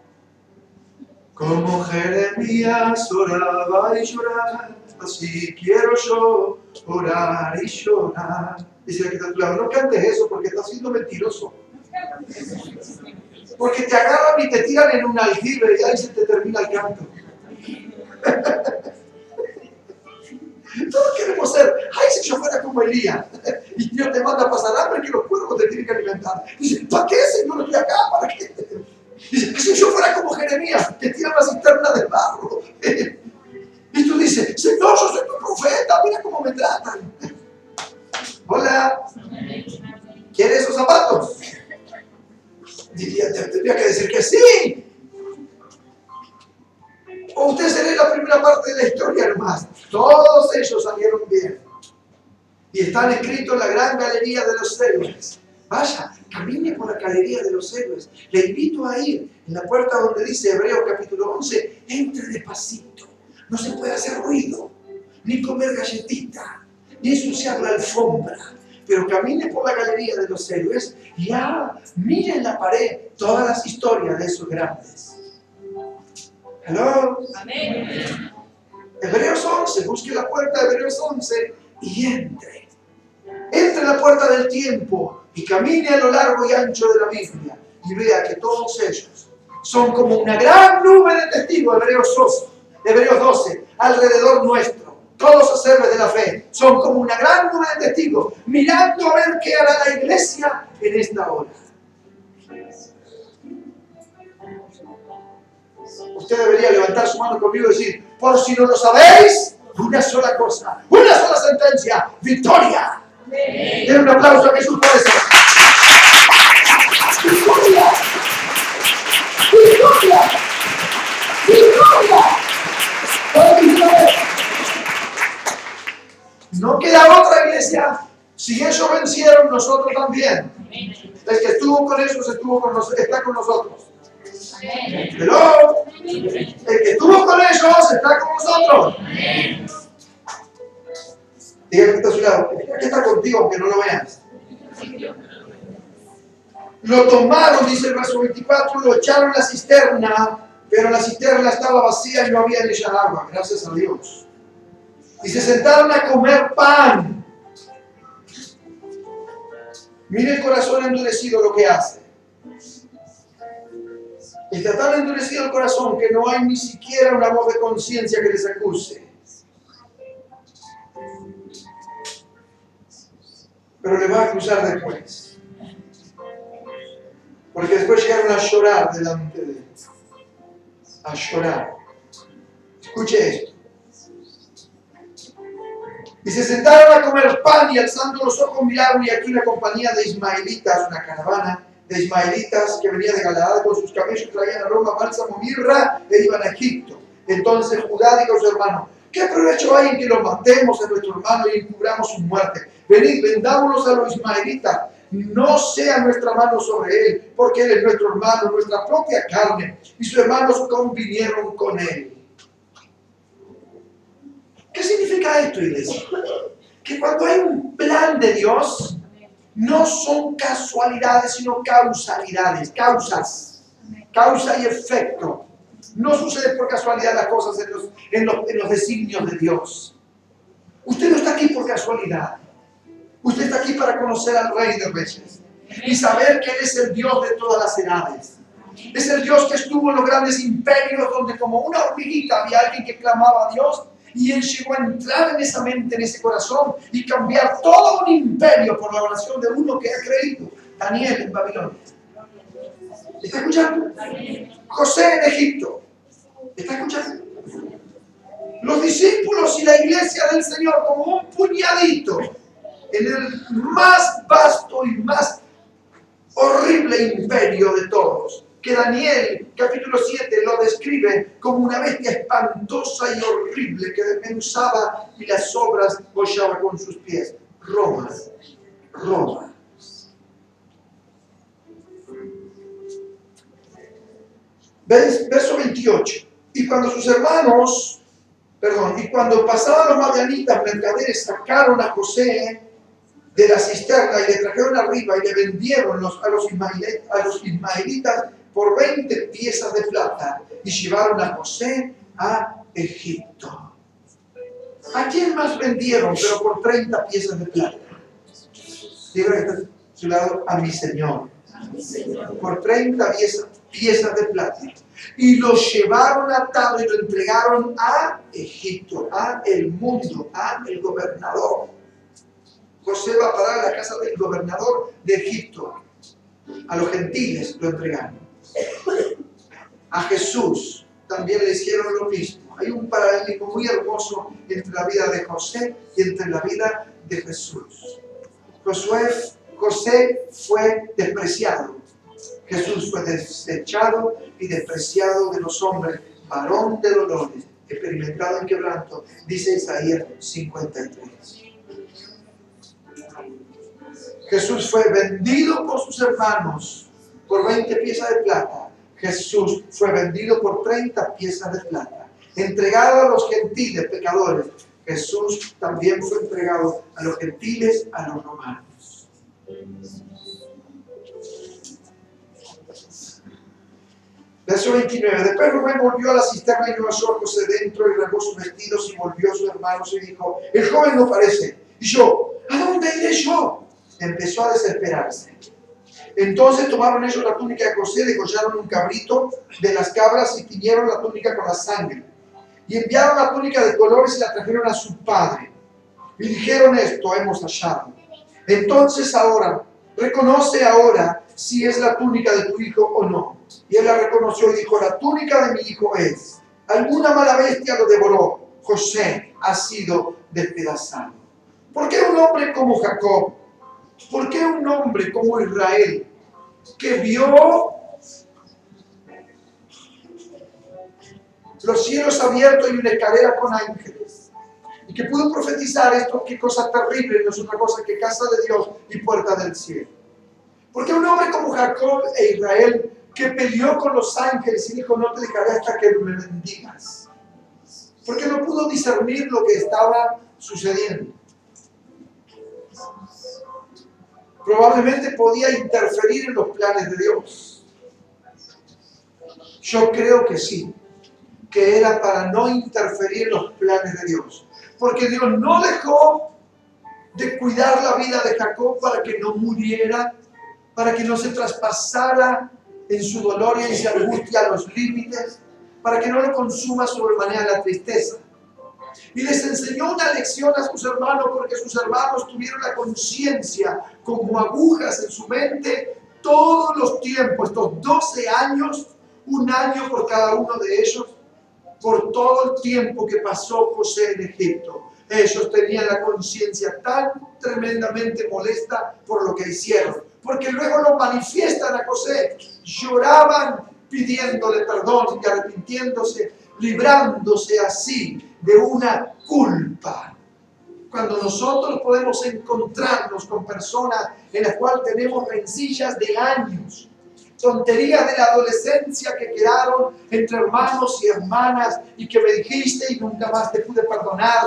Como Jeremías oraba y lloraba, así quiero yo orar y llorar. Dice el que está a tu lado, no cantes eso porque estás siendo mentiroso. Porque te agarran y te tiran en un aljibe y ahí se te termina el canto. Todos queremos ser, ay, si yo fuera como Elías, y Dios te manda a pasar hambre que los cuervos te tienen que alimentar. Dice, ¿para qué, Señor? Estoy acá, ¿para qué? Dice, si yo fuera como Jeremías, que tira la cisterna del barro. Y tú dices, Señor, yo soy tu profeta, mira cómo me tratan. Hola, ¿quieres esos zapatos? Diría, tendría que decir que sí. O usted se lee la primera parte de la historia nomás. Todos ellos salieron bien. Y están escritos en la gran galería de los héroes. Vaya, camine por la galería de los héroes. Le invito a ir en la puerta donde dice Hebreos capítulo once, entre despacito. No se puede hacer ruido, ni comer galletita, ni ensuciar la alfombra. Pero camine por la galería de los héroes y ah, mire en la pared todas las historias de esos grandes. Hello. Amén. Hebreos once, busque la puerta de Hebreos once y entre. Entre en la puerta del tiempo y camine a lo largo y ancho de la Biblia y vea que todos ellos son como una gran nube de testigos. Hebreos doce, Hebreos doce, alrededor nuestro. Todos los héroes de la fe son como una gran nube de testigos mirando a ver qué hará la iglesia en esta hora. Usted debería levantar su mano conmigo y decir, por si no lo sabéis, una sola cosa, una sola sentencia, victoria. Den un aplauso a Jesús por eso. Victoria. Victoria. Victoria. No queda otra iglesia. Si ellos vencieron, nosotros también. El que estuvo con ellos estuvo con nosotros, está con nosotros. Pero el que estuvo con ellos está con nosotros. Dígame que está a su lado. Aquí está contigo, aunque no lo veas. Lo tomaron, dice el verso veinticuatro, lo echaron a la cisterna, pero la cisterna estaba vacía y no había en ella agua, gracias a Dios. Y se sentaron a comer pan. Mire el corazón endurecido lo que hace. Está tan endurecido el corazón que no hay ni siquiera una voz de conciencia que les acuse. Pero le va a acusar después. Porque después llegaron a llorar delante de él. A llorar. Escuche esto. Y se sentaron a comer pan y alzando los ojos miraron y aquí una compañía de ismaelitas, una caravana de ismaelitas que venía de Galaad con sus camellos, traían aroma, bálsamo, mirra e iban a Egipto. Entonces Judá dijo a su hermano, ¿qué provecho hay en que lo matemos a nuestro hermano y encubramos su muerte? Venid, vendámonos a los ismaelitas, no sea nuestra mano sobre él, porque él es nuestro hermano, nuestra propia carne. Y sus hermanos convinieron con él. ¿Qué significa esto, iglesia? que cuando hay un plan de Dios, no son casualidades, sino causalidades, causas, causa y efecto. No sucede por casualidad las cosas en los, en los, en los designios de Dios. Usted no está aquí por casualidad. Usted está aquí para conocer al Rey de Reyes y saber que Él es el Dios de todas las edades. Es el Dios que estuvo en los grandes imperios donde como una hormiguita había alguien que clamaba a Dios y Él llegó a entrar en esa mente, en ese corazón y cambiar todo un imperio por la oración de uno que ha creído. Daniel en Babilonia. ¿Está escuchando? José en Egipto. ¿Está escuchando? Los discípulos y la iglesia del Señor como un puñadito en el más vasto y más horrible imperio de todos, que Daniel, capítulo siete, lo describe como una bestia espantosa y horrible que desmenuzaba y las obras hollaba con sus pies. Roma, Roma. Verso veintiocho. Y cuando sus hermanos, perdón, y cuando pasaban los madianitas mercaderes, sacaron a José de la cisterna y le trajeron arriba y le vendieron los, a, los ismaelitas, a los ismaelitas por veinte piezas de plata y llevaron a José a Egipto. ¿A quién más vendieron, pero por treinta piezas de plata? Diga que está a su lado, a mi Señor. Por treinta piezas, piezas de plata. Y lo llevaron atado y lo entregaron a Egipto, a el mundo, a el gobernador. José va a parar a la casa del gobernador de Egipto. A los gentiles lo entregaron. A Jesús también le hicieron lo mismo. Hay un paralelismo muy hermoso entre la vida de José y entre la vida de Jesús. Josué, José fue despreciado. Jesús fue desechado y despreciado de los hombres, varón de dolores, experimentado en quebranto, dice Isaías cincuenta y tres. Jesús fue vendido por sus hermanos por veinte piezas de plata. Jesús fue vendido por treinta piezas de plata. Entregado a los gentiles pecadores. Jesús también fue entregado a los gentiles, a los romanos. Verso veintinueve. Después Rubén volvió a la cisterna y no halló a José dentro y rasgó sus vestidos y volvió a sus hermanos y dijo: el joven no parece. Y yo: ¿a dónde iré yo? Empezó a desesperarse. Entonces tomaron ellos la túnica de José, degollaron un cabrito de las cabras y tiñeron la túnica con la sangre. Y enviaron la túnica de colores y la trajeron a su padre. Y dijeron esto: hemos hallado. Entonces ahora, reconoce ahora si es la túnica de tu hijo o no. Y él la reconoció y dijo: la túnica de mi hijo es. Alguna mala bestia lo devoró. José ha sido despedazado. ¿Por qué un hombre como Jacob? ¿Por qué un hombre como Israel, que vio los cielos abiertos y una escalera con ángeles, y que pudo profetizar esto, qué cosa terrible, no es otra cosa que casa de Dios y puerta del cielo? ¿Por qué un hombre como Jacob e Israel, que peleó con los ángeles y dijo: no te dejaré hasta que me bendigas? ¿Por qué no pudo discernir lo que estaba sucediendo? Probablemente podía interferir en los planes de Dios. Yo creo que sí, que era para no interferir en los planes de Dios. Porque Dios no dejó de cuidar la vida de Jacob para que no muriera, para que no se traspasara en su dolor y en su angustia a los límites, para que no lo consuma sobremanera la tristeza. Y les enseñó una lección a sus hermanos, porque sus hermanos tuvieron la conciencia como agujas en su mente todos los tiempos, estos doce años, un año por cada uno de ellos, por todo el tiempo que pasó José en Egipto. Ellos tenían la conciencia tan tremendamente molesta por lo que hicieron, porque luego lo manifiestan a José. Lloraban pidiéndole perdón y arrepintiéndose, librándose así de una culpa. Cuando nosotros podemos encontrarnos con personas en las cuales tenemos rencillas de años, tonterías de la adolescencia que quedaron entre hermanos y hermanas y que me dijiste y nunca más te pude perdonar,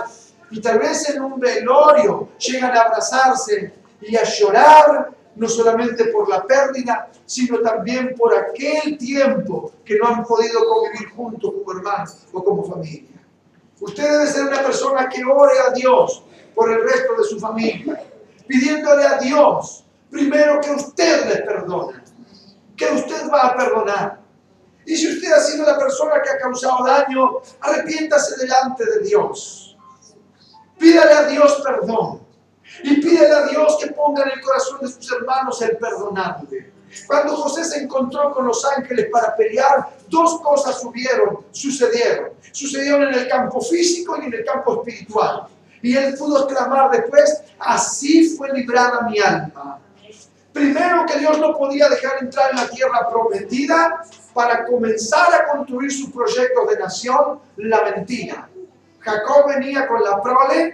Y tal vez en un velorio llegan a abrazarse y a llorar, no solamente por la pérdida, sino también por aquel tiempo que no han podido convivir juntos como hermanos o como familia. Usted debe ser una persona que ore a Dios por el resto de su familia, pidiéndole a Dios primero que usted les perdone, que usted va a perdonar. Y si usted ha sido la persona que ha causado daño, arrepiéntase delante de Dios. Pídale a Dios perdón. Y pídele a Dios que ponga en el corazón de sus hermanos el perdonarle. Cuando José se encontró con los ángeles para pelear, dos cosas subieron, sucedieron. Sucedieron en el campo físico y en el campo espiritual. Y él pudo exclamar después, así fue librada mi alma. Primero, que Dios no podía dejar entrar en la tierra prometida para comenzar a construir su proyecto de nación, la mentira. Jacob venía con la prole,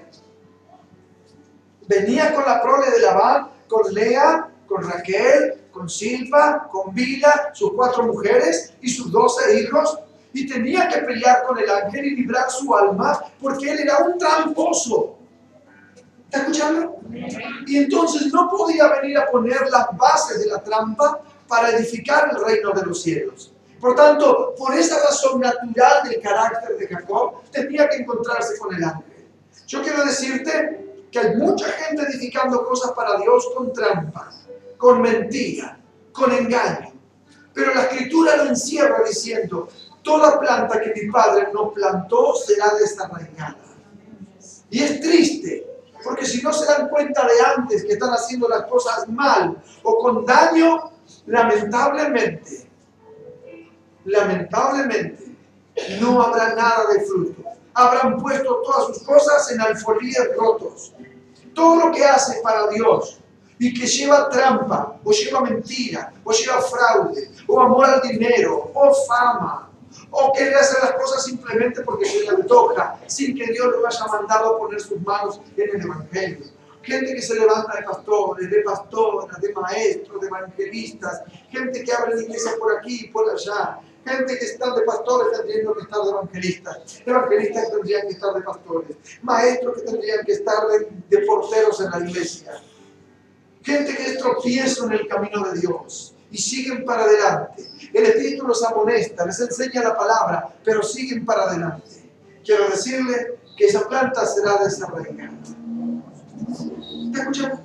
venía con la prole de Labán, con Lea, con Raquel, con Silpa, con Bila, sus cuatro mujeres y sus doce hijos, y tenía que pelear con el ángel y librar su alma, porque él era un tramposo. ¿Está escuchando? Y entonces no podía venir a poner las bases de la trampa para edificar el reino de los cielos. Por tanto, por esa razón natural del carácter de Jacob, tenía que encontrarse con el ángel. Yo quiero decirte que hay mucha gente edificando cosas para Dios con trampa, con mentira, con engaño. Pero la Escritura lo encierra diciendo, toda planta que mi Padre no plantó será desarraigada. Y es triste, porque si no se dan cuenta de antes que están haciendo las cosas mal o con daño, lamentablemente, lamentablemente, no habrá nada de fruto. Habrán puesto todas sus cosas en alfolíes rotos. Todo lo que hace para Dios y que lleva trampa, o lleva mentira, o lleva fraude, o amor al dinero, o fama, o querer hacer las cosas simplemente porque se le antoja, sin que Dios lo haya mandado a poner sus manos en el Evangelio. Gente que se levanta de pastores, de pastoras, de maestros, de evangelistas, gente que abre la iglesia por aquí y por allá, gente que está de pastores tendrían que estar de evangelistas, evangelistas que tendrían que estar de pastores, maestros que tendrían que estar de, de porteros en la iglesia, gente que es tropiezo en el camino de Dios y siguen para adelante. El Espíritu los amonesta, les enseña la palabra, pero siguen para adelante. Quiero decirle que esa planta será desarraigada. ¿Está escuchando?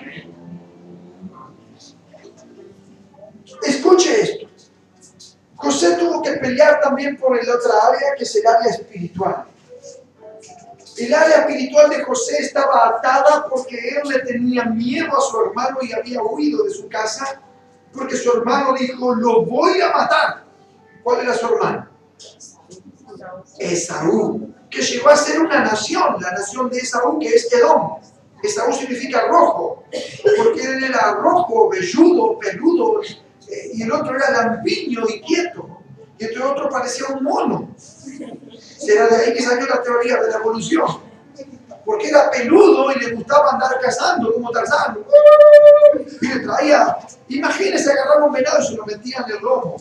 Escuche esto. José tuvo que pelear también por el otra área, que es el área espiritual. El área espiritual de José estaba atada porque él le tenía miedo a su hermano y había huido de su casa porque su hermano dijo, lo voy a matar. ¿Cuál era su hermano? Esaú, que llegó a ser una nación, la nación de Esaú, que es Edom. Esaú significa rojo, porque él era rojo, velludo, peludo, eh, y el otro era lampiño y quieto, y el otro parecía un mono. Será de ahí que salió la teoría de la evolución, porque era peludo y le gustaba andar cazando como Tarzán, y le traía, imagínense, agarraba un venado y se lo metía en el lomo,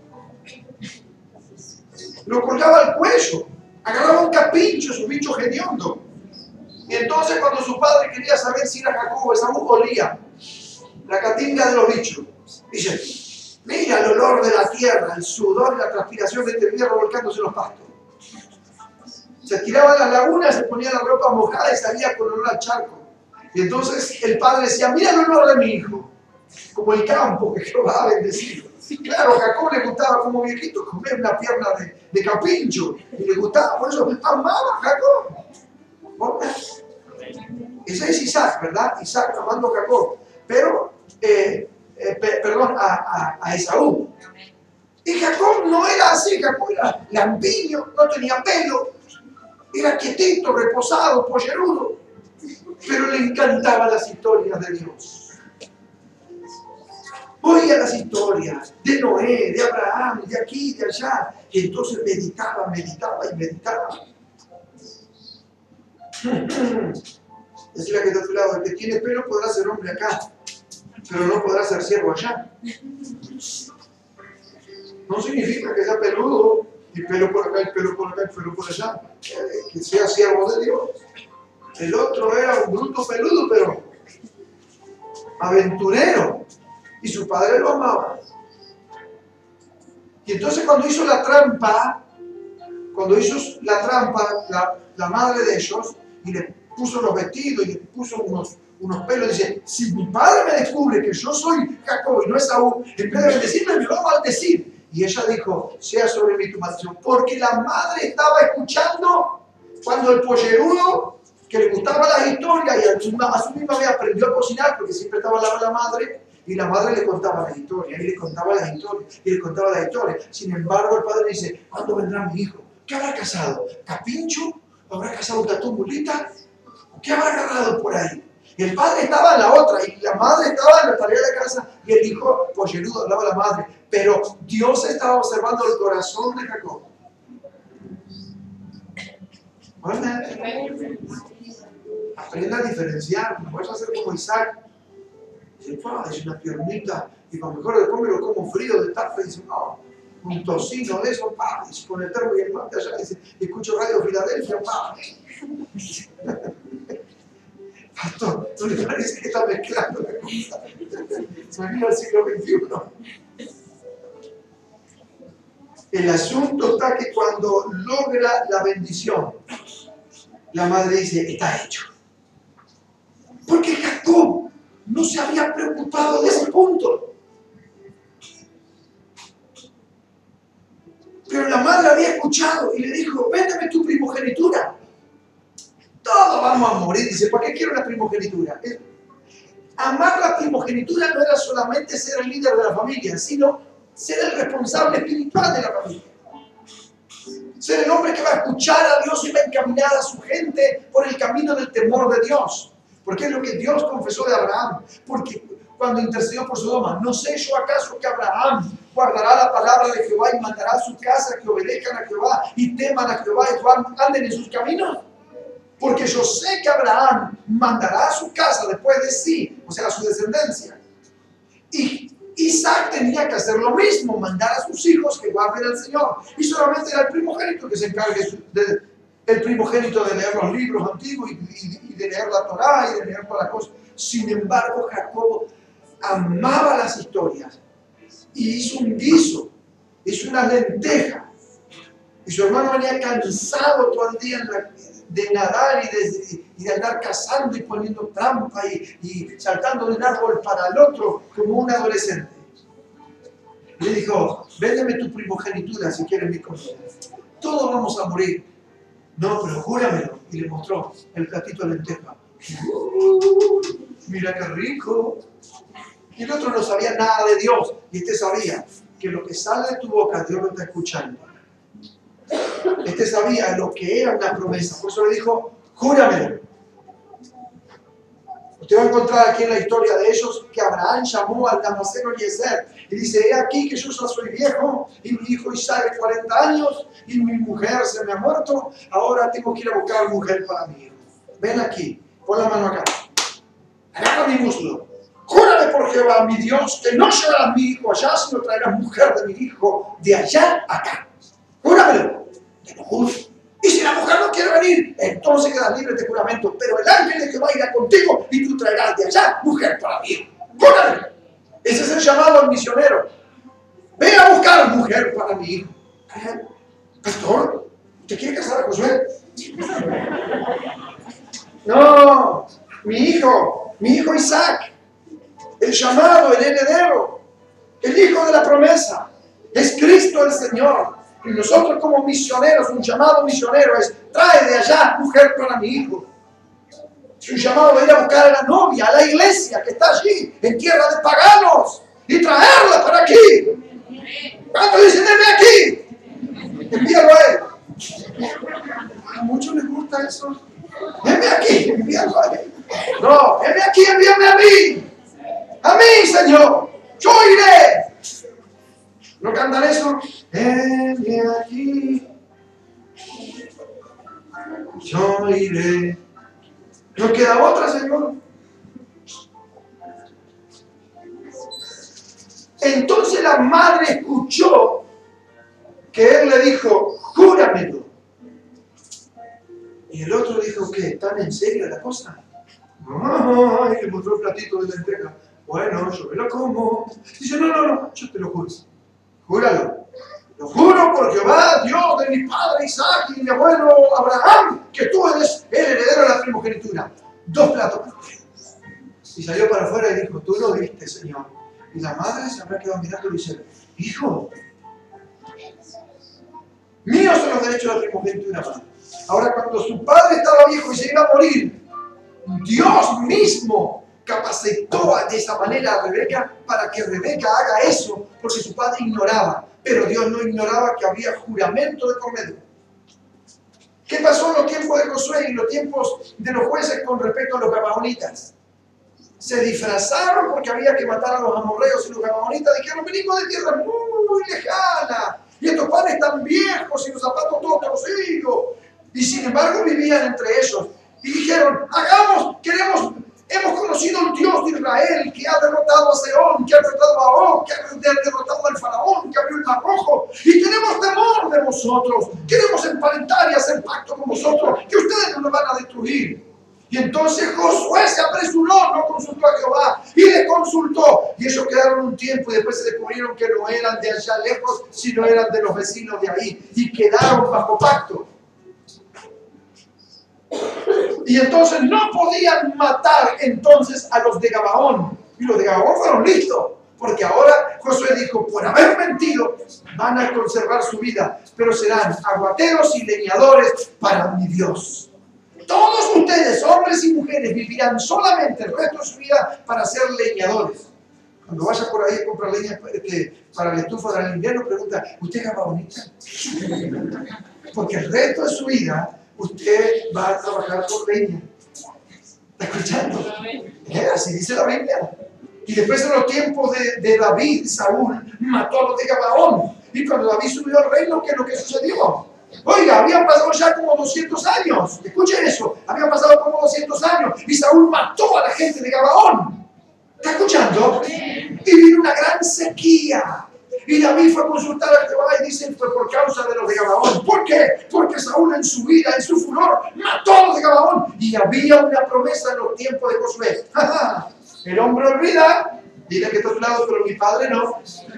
lo colgaba al cuello, agarraba un capincho, su bicho hediondo. Y entonces cuando su padre quería saber si era Jacob o Esaú, olía la catinga de los bichos. Dice, mira el olor de la tierra, el sudor y la transpiración de este día revolcándose en los pastos. Se tiraba a las lagunas, se ponía la ropa mojada y salía con olor al charco. Y entonces el padre decía, mira el olor de mi hijo, como el campo que Jehová ha bendecido. Y claro, a Jacob le gustaba como viejito comer una pierna de, de capincho. Y le gustaba, por eso amaba a Jacob. Ese es Isaac, ¿verdad? Isaac amando a Jacob, pero, eh, eh, pe perdón, a, a, a Esaú. Y Jacob no era así, Jacob era lampiño, no tenía pelo, era quietito, reposado, pollerudo, pero le encantaban las historias de Dios. Oía las historias de Noé, de Abraham, de aquí, de allá, y entonces meditaba, meditaba y meditaba. Decirle que está a tu lado, el que tiene pelo podrá ser hombre acá, pero no podrá ser siervo allá. No significa que sea peludo, y pelo por acá, y pelo por acá, y pelo por allá. Que sea siervo de Dios. El otro era un bruto peludo, pero aventurero. Y su padre lo amaba. Y entonces cuando hizo la trampa, cuando hizo la trampa, la, la madre de ellos, y le puso los vestidos y le puso unos, unos pelos, dice, si mi padre me descubre que yo soy Jacob y no Esaú, en vez de bendecirme me va a maldecir. Y ella dijo, sea sobre mí tu maldición, porque la madre estaba escuchando cuando el pollerudo, que le gustaba las historias, y a su, a su misma vez aprendió a cocinar, porque siempre estaba al lado de la madre, y la madre le contaba las historias, y le contaba las historias, y le contaba las historias. Sin embargo, el padre dice, ¿cuándo vendrá mi hijo? ¿Qué habrá casado? ¿Capincho? ¿Habrá casado un tatúmulita? ¿Qué habrá agarrado por ahí? Y el padre estaba en la otra, y la madre estaba en la tarea de la casa, y el hijo pollerudo hablaba a la madre. Pero Dios estaba observando el corazón de Jacob. Aprenda a diferenciar, no vas a hacer como Isaac. Dice, wow, es una piernita, y a lo mejor después me lo como frío de tapa, y dice, no, un tocino de eso, pa, y con el termo y el mate allá, dice, y escucho Radio Filadelfia, pa. Pastor, ¿no le parece que está mezclando la cosa? Se vino al siglo veintiuno. El asunto está que cuando logra la bendición, la madre dice, está hecho. Porque Jacob no se había preocupado de ese punto. Pero la madre había escuchado y le dijo, véndeme tu primogenitura. Todos vamos a morir. Dice, ¿para qué quiero la primogenitura? Amar la primogenitura no era solamente ser el líder de la familia, sino ser el responsable espiritual de la familia. Ser el hombre que va a escuchar a Dios y va a encaminar a su gente por el camino del temor de Dios. Porque es lo que Dios confesó de Abraham. Porque cuando intercedió por Sodoma, ¿no sé yo acaso que Abraham guardará la palabra de Jehová y mandará a su casa que obedezcan a Jehová y teman a Jehová y anden en sus caminos? Porque yo sé que Abraham mandará a su casa después de sí, o sea, a su descendencia. Y Isaac tenía que hacer lo mismo, mandar a sus hijos que guarden al Señor. Y solamente era el primogénito que se encargue de, el primogénito de leer los libros antiguos y, y, y de leer la Torá y de leer todas las cosas. Sin embargo, Jacob amaba las historias y hizo un guiso, hizo una lenteja. Y su hermano venía cansado todo el día en la, de nadar y de, y de andar cazando y poniendo trampa y, y saltando de un árbol para el otro como un adolescente. Y le dijo, véndeme tu primogenitura si quieres mi comida. Todos vamos a morir. No, pero júramelo. Y le mostró el platito de lenteja. Uh, mira qué rico. Y el otro no sabía nada de Dios. Y este sabía que lo que sale de tu boca Dios lo está escuchando. Este sabía lo que era una promesa. Por eso le dijo, júramelo. Usted va a encontrar aquí en la historia de ellos que Abraham llamó al damaseno Eliezer y dice, he aquí que yo ya soy viejo y mi hijo Isaac de cuarenta años y mi mujer se me ha muerto, ahora tengo que ir a buscar mujer para mi hijo. Ven aquí, pon la mano acá, agarra mi muslo, júrame por Jehová mi Dios que no llevarás mi hijo allá, sino traerás mujer de mi hijo de allá acá. Júramelo. Te lo juro. Y si la mujer no quiere venir, entonces quedas libre de juramento. Pero el ángel de Jehová irá contigo y tú traerás de allá mujer para mí. ¡Júrame! Ese es el llamado al misionero. Ve a buscar mujer para mi hijo. Pastor, ¿usted quiere casar a Josué? No, mi hijo, mi hijo Isaac. El llamado, el heredero, el hijo de la promesa. Es Cristo el Señor. Y nosotros como misioneros, un llamado misionero es, trae de allá mujer para mi hijo. Es un llamado de ir a buscar a la novia, a la iglesia que está allí, en tierra de paganos, y traerla para aquí. ¿Cuántos dicen, denme aquí? Envíalo a él. A muchos les gusta eso. Denme aquí, envíalo a él. No, denme aquí, envíame a mí. A mí, Señor. Yo iré. ¿No cantan eso? Heme aquí, yo iré. ¿No queda otra, Señor? Entonces la madre escuchó que él le dijo, júramelo. Y el otro dijo, ¿qué? ¿Tan en serio la cosa? No, y le mostró el platito de lenteja. Bueno, yo me lo como. Dice, no, no, no, yo te lo juro. Júralo. Lo juro por Jehová, Dios de mi padre Isaac y mi abuelo Abraham, que tú eres el heredero de la primogenitura. Dos platos. Y salió para afuera y dijo, tú lo viste, Señor. Y la madre se habrá quedado mirando y dice, hijo, míos son los derechos de la primogenitura, madre. Ahora, cuando su padre estaba viejo y se iba a morir, Dios mismo capacitó de esa manera a Rebeca para que Rebeca haga eso, porque su padre ignoraba. Pero Dios no ignoraba que había juramento de por medio. ¿Qué pasó en los tiempos de Josué y en los tiempos de los jueces con respecto a los gabaonitas? Se disfrazaron porque había que matar a los amorreos y los gabaonitas dijeron, venimos de tierra muy lejana y estos panes tan viejos y los zapatos todos torcidos. Y sin embargo vivían entre ellos. Y dijeron, hagamos, queremos, hemos conocido al Dios de Israel que ha derrotado a Seón, que ha derrotado a Og, que ha derrotado al faraón, que abrió el mar rojo. Y tenemos temor de vosotros. Queremos emparentar y hacer pacto con vosotros, que ustedes no nos van a destruir. Y entonces Josué se apresuró, no consultó a Jehová y le consultó. Y ellos quedaron un tiempo y después se descubrieron que no eran de allá lejos, sino eran de los vecinos de ahí. Y quedaron bajo pacto. Y entonces no podían matar entonces a los de Gabaón. Y los de Gabaón fueron listos. Porque ahora Josué dijo, por haber mentido, van a conservar su vida. Pero serán aguateros y leñadores para mi Dios. Todos ustedes, hombres y mujeres, vivirán solamente el resto de su vida para ser leñadores. Cuando vaya por ahí a comprar leña este, para la estufa del invierno, pregunta, ¿usted es gabaonita? Porque el resto de su vida usted va a trabajar por leña. ¿Está escuchando? ¿Eh? Así dice la Biblia. Y después en los tiempos de, de David, Saúl mató a los de Gabaón. Y cuando David subió al reino, ¿qué es lo que sucedió? Oiga, habían pasado ya como doscientos años. Escuchen eso. Habían pasado como doscientos años. Y Saúl mató a la gente de Gabaón. ¿Está escuchando? Y vino una gran sequía. Y David fue a consultar a Jehová y dice, fue por causa de los de Gabaón. ¿Por qué? Porque Saúl en su ira, en su furor, mató a los de Gabaón. Y había una promesa en los tiempos de Josué. El hombre olvida. Dile que está a tu lado, pero mi padre no.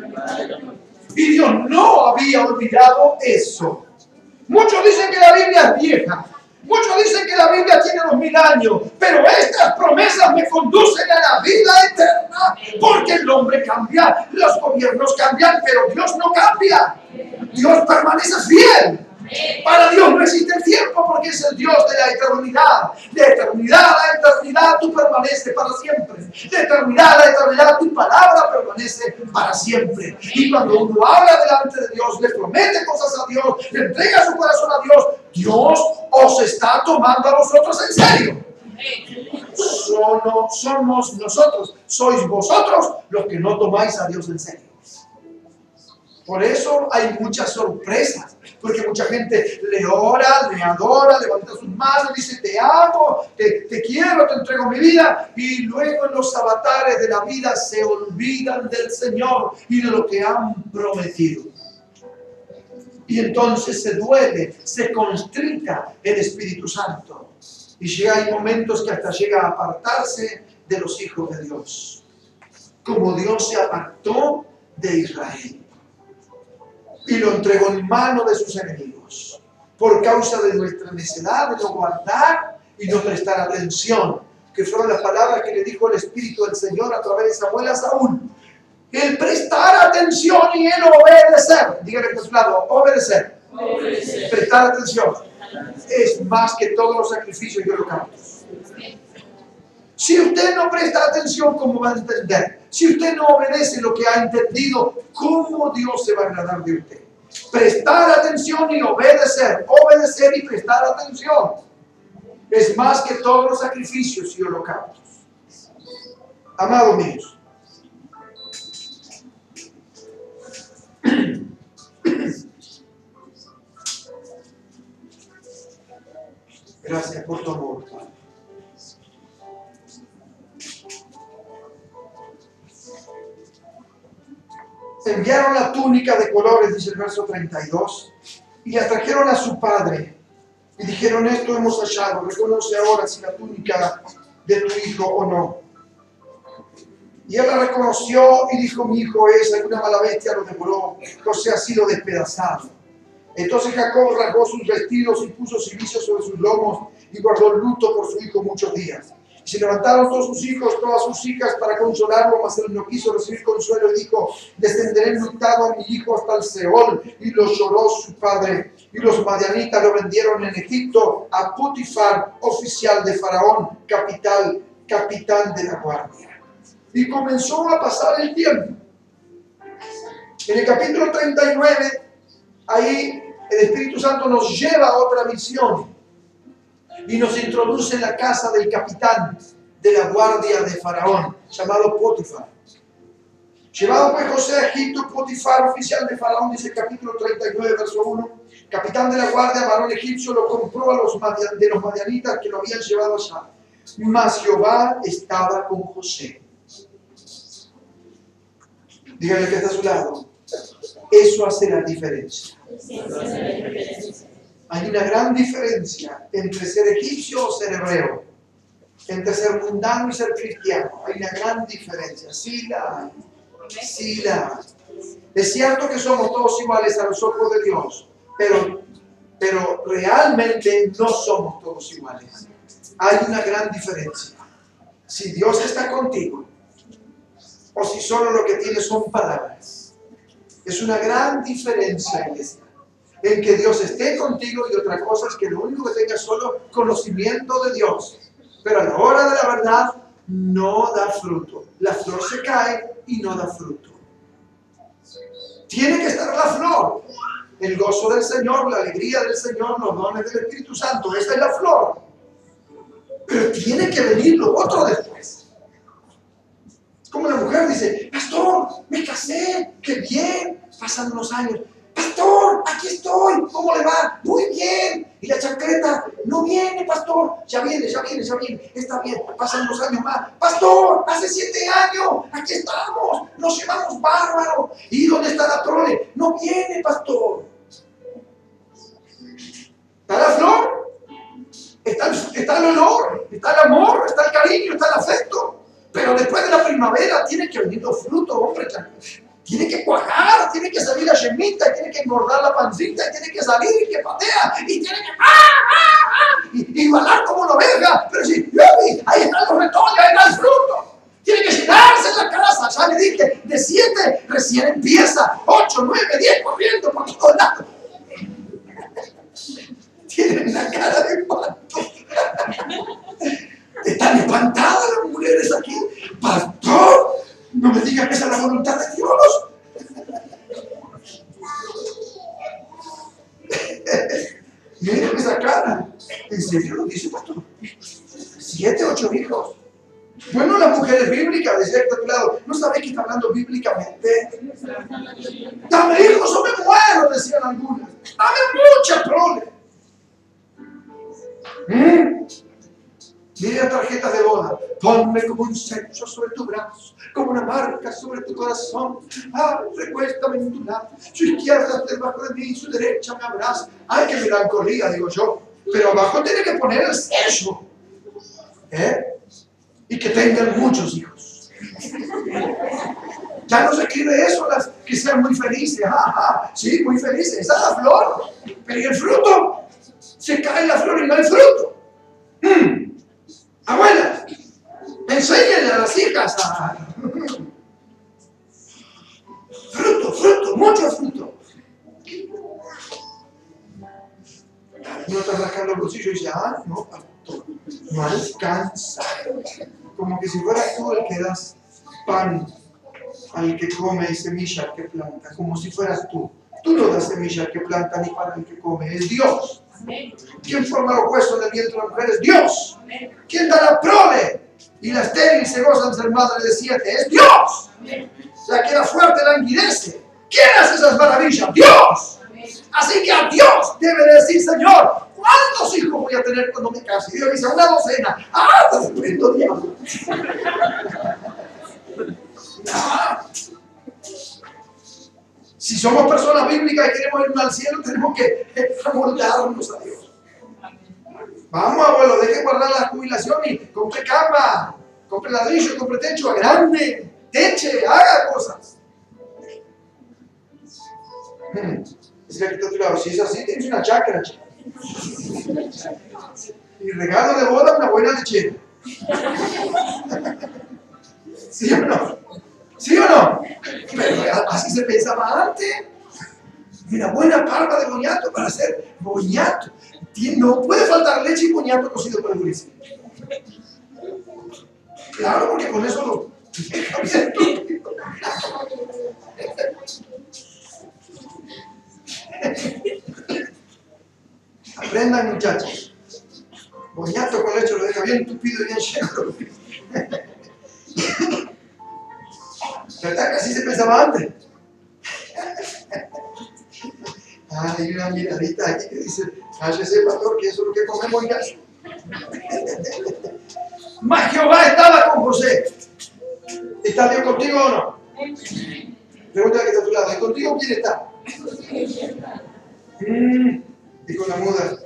Y Dios no había olvidado eso. Muchos dicen que la Biblia es vieja. Muchos dicen que la Biblia tiene dos mil años. Pero estas promesas me conducen a la vida eterna. Porque el hombre cambia, los gobiernos cambian, pero Dios no cambia. Dios permanece fiel. Para Dios no existe el tiempo porque es el Dios de la eternidad. De eternidad a eternidad tú permaneces para siempre. De eternidad a eternidad tu palabra permanece para siempre. Y cuando uno habla delante de Dios, le promete cosas a Dios, le entrega su corazón a Dios, Dios os está tomando a vosotros en serio. Solo somos nosotros, sois vosotros los que no tomáis a Dios en serio. Por eso hay muchas sorpresas, porque mucha gente le ora, le adora, levanta sus manos, dice te amo, te, te quiero, te entrego mi vida, y luego en los avatares de la vida se olvidan del Señor y de lo que han prometido. Y entonces se duele, se constrita el Espíritu Santo. Y llega, hay momentos que hasta llega a apartarse de los hijos de Dios, como Dios se apartó de Israel y lo entregó en manos de sus enemigos por causa de nuestra necedad de no guardar y no prestar atención, que fueron las palabras que le dijo el Espíritu del Señor a través de Samuel a Saúl. El prestar atención y el obedecer. Dígale que a su lado, obedecer. Obedecer. Prestar atención es más que todos los sacrificios y holocaustos. Si usted no presta atención, ¿cómo va a entender? Si usted no obedece lo que ha entendido, ¿cómo Dios se va a agradar de usted? Prestar atención y obedecer. Obedecer y prestar atención es más que todos los sacrificios y holocaustos. Amados míos, gracias por tu amor. Enviaron la túnica de colores, dice el verso treinta y dos, y la trajeron a su padre. Y dijeron, esto hemos hallado, reconoce ahora si la túnica de tu hijo o no. Y él la reconoció y dijo, mi hijo es, alguna mala bestia lo devoró, José ha sido despedazado. Entonces Jacob rasgó sus vestidos y puso cilicio sobre sus lomos y guardó luto por su hijo muchos días. Y se levantaron todos sus hijos, todas sus hijas para consolarlo, mas él no quiso recibir consuelo y dijo, descenderé enlutado a mi hijo hasta el Seol. Y lo lloró su padre. Y los madianitas lo vendieron en Egipto a Potifar, oficial de Faraón, capital, capitán de la guardia. Y comenzó a pasar el tiempo. En el capítulo treinta y nueve, ahí el Espíritu Santo nos lleva a otra visión y nos introduce en la casa del capitán de la guardia de Faraón, llamado Potifar. Llevado pues José a Egipto, Potifar, oficial de Faraón, dice el capítulo treinta y nueve, verso uno, capitán de la guardia, varón egipcio, lo compró a los madian, de los madianitas que lo habían llevado allá. Mas Jehová estaba con José. Díganle que está a su lado. Eso hace la diferencia. Hay una gran diferencia entre ser egipcio o ser hebreo, entre ser mundano y ser cristiano. Hay una gran diferencia. Sí la hay. Sí la hay. Es cierto que somos todos iguales a los ojos de Dios, pero, pero realmente no somos todos iguales. Hay una gran diferencia. Si Dios está contigo o si solo lo que tienes son palabras. Es una gran diferencia, iglesia, en que Dios esté contigo y otra cosa es que lo único que tengas solo conocimiento de Dios. Pero a la hora de la verdad no da fruto. La flor se cae y no da fruto. Tiene que estar la flor. El gozo del Señor, la alegría del Señor, los dones del Espíritu Santo. Esta es la flor. Pero tiene que venir lo otro después. Como la mujer dice, pastor, me casé, qué bien, pasan unos años. Pastor, aquí estoy, ¿cómo le va? Muy bien. Y la chancleta, no viene, pastor, ya viene, ya viene, ya viene, está bien, pasan unos años más. Pastor, hace siete años, aquí estamos, nos llevamos bárbaro. ¿Y dónde está la prole? No viene, pastor. ¿Está la flor? Está el, está el olor, está el amor, está el cariño, está el afecto. Pero después de la primavera tiene que venir los frutos, hombre. Tiene que cuajar, tiene que salir la yemita, tiene que engordar la pancita, tiene que salir y que patea, y tiene que ¡ah, ah, ah! Y, y balar como una oveja. Pero si, ahí están los retoños, ahí está el fruto. Tiene que llenarse en la casa. Ya le dije, de siete recién empieza, ocho, nueve, diez corriendo por todos lados. Tienen la cara de espanto. Están espantadas las mujeres aquí. Pastor, no me digas que esa es la voluntad de Dios. Miren esa cara. ¿En serio lo dice, pastor? Siete, ocho hijos. Bueno, las mujeres bíblicas, de cierto lado, ¿no sabéis que está hablando bíblicamente? Dame hijos o me muero, decían algunas. Dame mucha prole. ¿Mm? Mira las tarjetas de boda. Ponme como un censo sobre tu brazo, como una marca sobre tu corazón. Ah, recuéstame en tu lado. Su izquierda está debajo de mí, su derecha me abraza. Ay, qué melancolía, digo yo. Pero abajo tiene que poner el censo. ¿Eh? Y que tengan muchos hijos. Ya no se escribe eso, las que sean muy felices. Ah, ah, sí, muy felices. Esa es la flor. Pero ¿y el fruto? Se cae la flor y no hay fruto. Mm. Abuelas, enséñenle a las hijas a... Fruto, fruto, mucho fruto. Uno está rascando el bolsillo y dice, ah, no, pastor, no alcanza. Como que si fueras tú el que das pan al que come y semilla al que planta, como si fueras tú. Tú no das semilla al que planta ni pan al que come, es Dios. ¿Quién forma los huesos del vientre de la mujer? Es Dios. ¿Quién da la prole? Y la estéril se goza de ser madre de siete. Es Dios. La que la fuerte languidece. ¿Quién hace esas maravillas? Dios. Así que a Dios debe decir, Señor, ¿cuántos hijos voy a tener cuando me case? Y Dios dice, una docena. ¡Ah, te reprendo, diablo! ¡Ah! Si somos personas bíblicas y queremos ir al cielo, tenemos que amoldarnos a Dios. Vamos, abuelo, deje guardar la jubilación y compre cama, compre ladrillo, compre techo, agrande, teche, haga cosas. Hmm. Dice que está a tu lado, si es así, tienes una chacra, chica. Y regalo de boda, una buena lechera. ¿Sí o no? ¿Sí o no? Pero así se pensaba antes. Una buena palma de boñato para hacer boñato. No puede faltar leche y boñato cocido por el gris. Claro, porque con eso lo... Aprendan, muchachos. Boñato con leche lo deja bien tupido y bien lleno. ¿Verdad que así se pensaba antes? Ah, hay una miradita aquí que dice, cállese, pastor, que eso es lo que comemos en casa. Mas Jehová estaba con José. ¿Está Dios contigo o no? Pregunta que está a tu lado. ¿Y contigo quién está? Mm, y con la muda.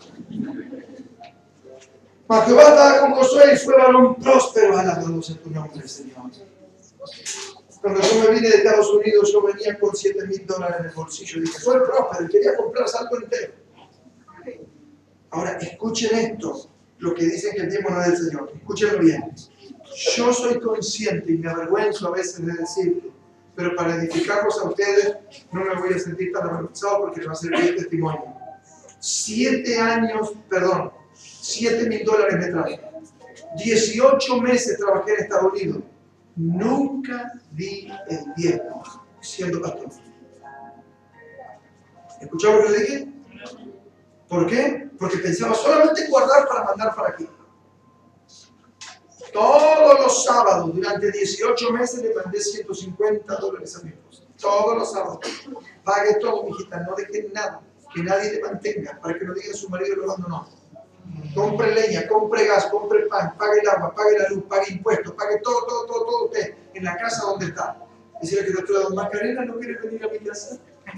Mas Jehová estaba con Josué y fue varón próspero. Alabado sea tu nombre, Señor. Cuando yo me vine de Estados Unidos, yo venía con siete mil dólares en el bolsillo. Dije, soy próspero y quería comprar salto entero. Ahora, escuchen esto, lo que dicen que el tiempo no es del Señor. Escúchenlo bien. Yo soy consciente y me avergüenzo a veces de decirlo, pero para edificarlos a ustedes no me voy a sentir tan avergonzado porque les va a servir el testimonio. Siete años, perdón, siete mil dólares me traje. dieciocho meses trabajé en Estados Unidos. Nunca di el diezmo siendo pastor. ¿Escucharon lo que le dije? ¿Por qué? Porque pensaba solamente guardar para mandar para aquí. Todos los sábados, durante dieciocho meses, le mandé ciento cincuenta dólares a mi esposa. Todos los sábados. Pague todo, mijita, no deje nada. Que nadie le mantenga, para que no diga su marido lo abandonó. Compre leña, compre gas, compre pan, pague el agua, pague la luz, pague impuestos, pague todo, todo, todo, todo usted en la casa donde está. Dice que doctora Don Macarena no quiere venir a mi casa.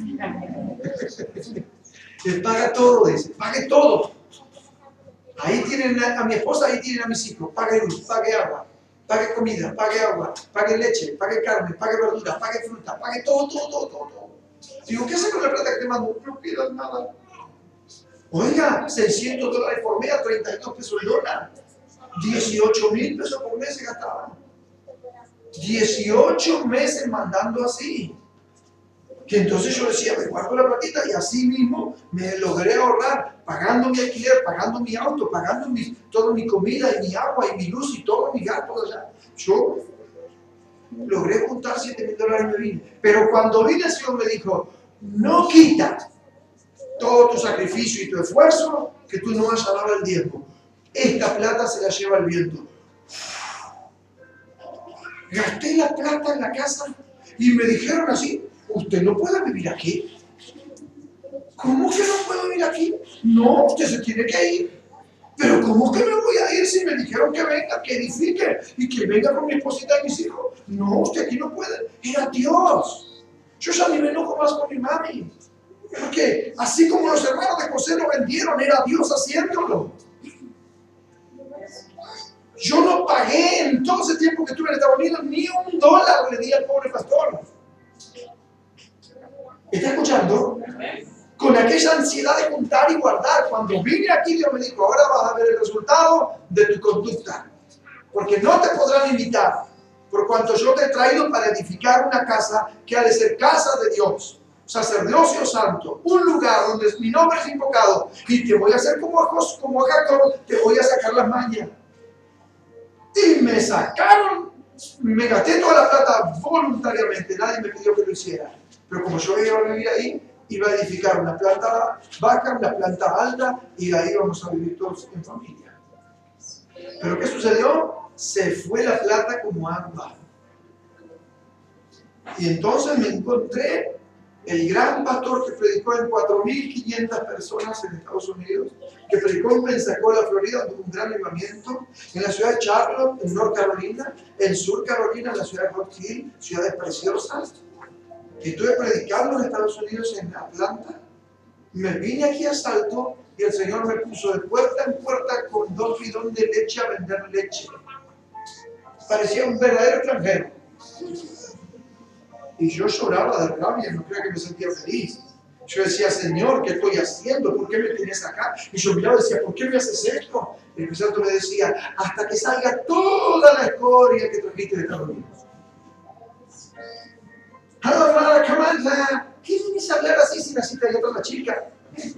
Le paga todo, dice, pague todo. Ahí tienen a, a mi esposa, ahí tienen a mis hijos. Pague luz, pague agua, pague comida, pague agua, pague leche, pague carne, pague verdura, pague fruta, pague todo, todo, todo, todo, todo. Digo, ¿qué hace con la plata que te mando? No pidas nada. Oiga, seiscientos dólares por mes a treinta y dos pesos el dólar. dieciocho mil pesos por mes se gastaban. dieciocho meses mandando así. Que entonces yo decía, me guardo la platita y así mismo me logré ahorrar, pagando mi alquiler, pagando mi auto, pagando mi, toda mi comida y mi agua y mi luz y todos mis gastos allá. Yo logré juntar siete mil dólares y me vine. Pero cuando vine el Señor me dijo, no quita todo tu sacrificio y tu esfuerzo que tú no vas a dar el diezmo. Esta plata se la lleva el viento. Gasté la plata en la casa y me dijeron así, usted no puede vivir aquí. ¿Cómo que no puedo vivir aquí? No, usted se tiene que ir. Pero ¿cómo que me voy a ir si me dijeron que venga, que edifique y que venga con mi esposita y mis hijos? No, usted aquí no puede. Era Dios. Yo ya ni me enojo más con mi mami. Porque así como los hermanos de José lo vendieron, era Dios haciéndolo. Yo no pagué en todo ese tiempo que estuve en Estados Unidos ni un dólar le di al pobre pastor. ¿Está escuchando? Con aquella ansiedad de juntar y guardar. Cuando vine aquí, Dios me dijo, ahora vas a ver el resultado de tu conducta. Porque no te podrán invitar, por cuanto yo te he traído para edificar una casa que ha de ser casa de Dios. Sacerdocio santo, un lugar donde mi nombre es invocado, y te voy a hacer como a, como a Jacob, te voy a sacar las mañas. Y me sacaron, me gasté toda la plata voluntariamente, nadie me pidió que lo hiciera. Pero como yo iba a vivir ahí, iba a edificar una planta baja, una planta alta, y ahí íbamos a vivir todos en familia. Pero ¿qué sucedió? Se fue la plata como agua. Y entonces me encontré el gran pastor que predicó en cuatro mil quinientas personas en Estados Unidos, que predicó en Pensacola, Florida, un gran avivamiento, en la ciudad de Charlotte, en North Carolina, en Sur Carolina, en la ciudad de Rock Hill, ciudades preciosas. Estuve predicando en Estados Unidos, en Atlanta, Me vine aquí a Salto y el Señor me puso de puerta en puerta con dos bidones de leche a vender leche. Parecía un verdadero extranjero. Y yo lloraba de rabia, no creo que me sentía feliz. Yo decía, Señor, ¿qué estoy haciendo? ¿Por qué me tienes acá? Y yo miraba y decía, ¿por qué me haces esto? Y el Espíritu Santo me decía, hasta que salga toda la escoria que trajiste de Estados Unidos. Hello, brother, come on, man. ¿Qué vienes a hablar así si naciste ahí otra chica?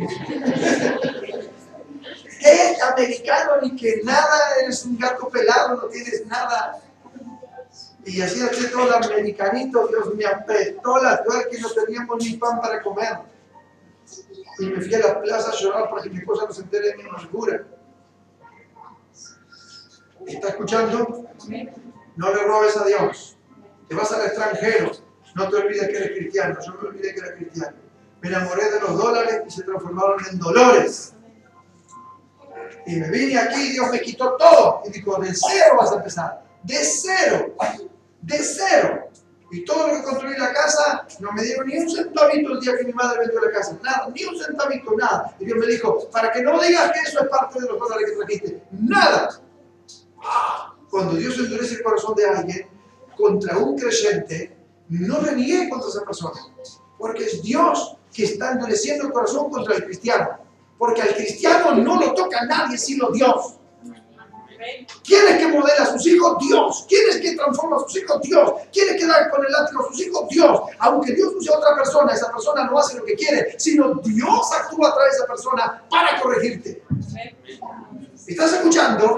Es americano ni que nada, eres un gato pelado, no tienes nada. Y así así todo el americanito, Dios me apretó las tuercas que no teníamos ni pan para comer. Y me fui a la plaza a llorar para que mi esposa no se entere de mi amargura. ¿Está escuchando? No le robes a Dios. Te vas al extranjero. No te olvides que eres cristiano. Yo me olvidé que era cristiano. Me enamoré de los dólares y se transformaron en dolores. Y me vine aquí y Dios me quitó todo. Y dijo, de cero vas a empezar. De cero. De cero. Y todo lo que construí en la casa, no me dieron ni un centavito el día que mi madre vendió la casa. Nada, ni un centavito, nada. Y Dios me dijo, para que no digas que eso es parte de los dólares que trajiste. Nada. Cuando Dios endurece el corazón de alguien contra un creyente, no reniegue contra esa persona. Porque es Dios que está endureciendo el corazón contra el cristiano. Porque al cristiano no lo toca nadie sino Dios. ¿Quién es que modela a sus hijos? Dios. ¿Quién es que transforma a sus hijos? Dios. ¿Quién es que da con el látigo a sus hijos? Dios. Aunque Dios use a otra persona, esa persona no hace lo que quiere, sino Dios actúa a través de esa persona para corregirte. ¿Estás escuchando?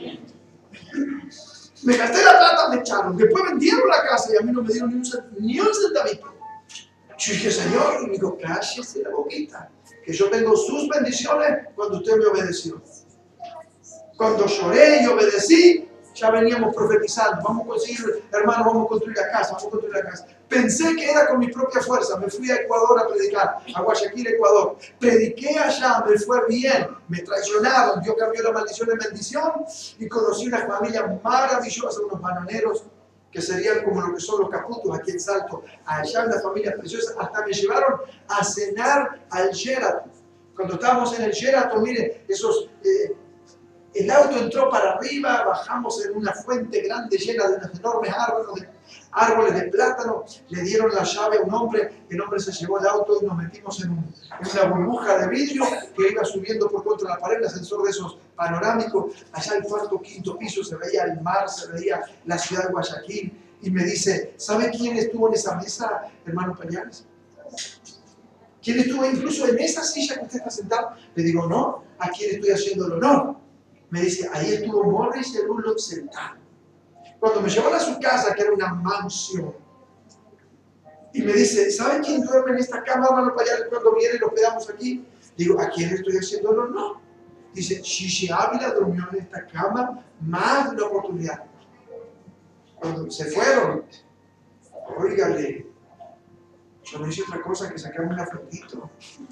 Me gasté la plata, me echaron. Después vendieron la casa y a mí no me dieron ni un, ni un centavito. Yo dije, Señor, y me dijo, cállese la boquita, que yo tengo sus bendiciones cuando usted me obedeció. Cuando lloré y obedecí, ya veníamos profetizando. Vamos a conseguir, hermanos, vamos a construir la casa, vamos a construir la casa. Pensé que era con mi propia fuerza. Me fui a Ecuador a predicar, a Guayaquil, Ecuador. Prediqué allá, me fue bien. Me traicionaron, Dios cambió la maldición en bendición y conocí una familia maravillosa, unos bananeros que serían como lo que son los caputos aquí en Salto. Allá una familia preciosa. Hasta me llevaron a cenar al Sheraton. Cuando estábamos en el Sheraton, miren, esos... Eh, el auto entró para arriba, bajamos en una fuente grande llena de unos enormes árboles de, árboles de plátano, le dieron la llave a un hombre, el hombre se llevó el auto y nos metimos en, un, en una burbuja de vidrio que iba subiendo por contra la pared, el ascensor de esos panorámicos. Allá el cuarto, quinto piso se veía el mar, se veía la ciudad de Guayaquil, y me dice, ¿sabe quién estuvo en esa mesa, hermano Pañales? ¿Quién estuvo incluso en esa silla que usted está sentado? Le digo, no, ¿a quién estoy haciendo el honor? Me dice, ahí estuvo Morris y el Urlop sentado. Cuando me llevaron a su casa, que era una mansión, y me dice, ¿sabe quién duerme en esta cama, hermano Pañales, cuando viene y lo quedamos aquí? Digo, ¿a quién estoy haciendo el honor? Dice, Shishi Ávila durmió en esta cama más de una oportunidad. Cuando se fueron, óigale, yo no hice otra cosa que sacarme una fotito.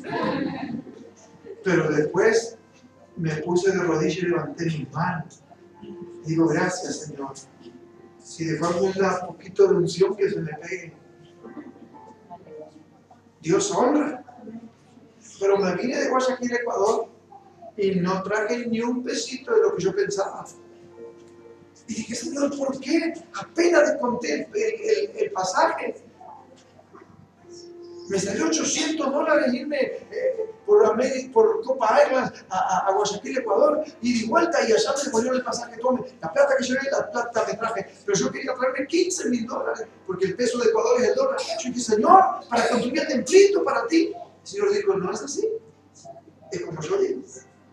Pero después me puse de rodillas y levanté mis manos. Digo, gracias, Señor. Si dejamos un poquito de unción que se me pegue. Dios honra. Pero me vine de Guayaquil, Ecuador, y no traje ni un pesito de lo que yo pensaba. Y dije, Señor, ¿por qué? Apenas desconté el, el, el pasaje. Me salió ochocientos dólares irme eh, por, América, por Copa Airlines a, a, a Guayaquil, Ecuador, y de vuelta, y allá me devolvieron el pasaje. Tome, la plata que llevé, la plata me traje, pero yo quería traerme quince mil dólares, porque el peso de Ecuador es el dólar. Yo dije, Señor, para construir templito para ti. El Señor dijo, no es así, es como yo digo.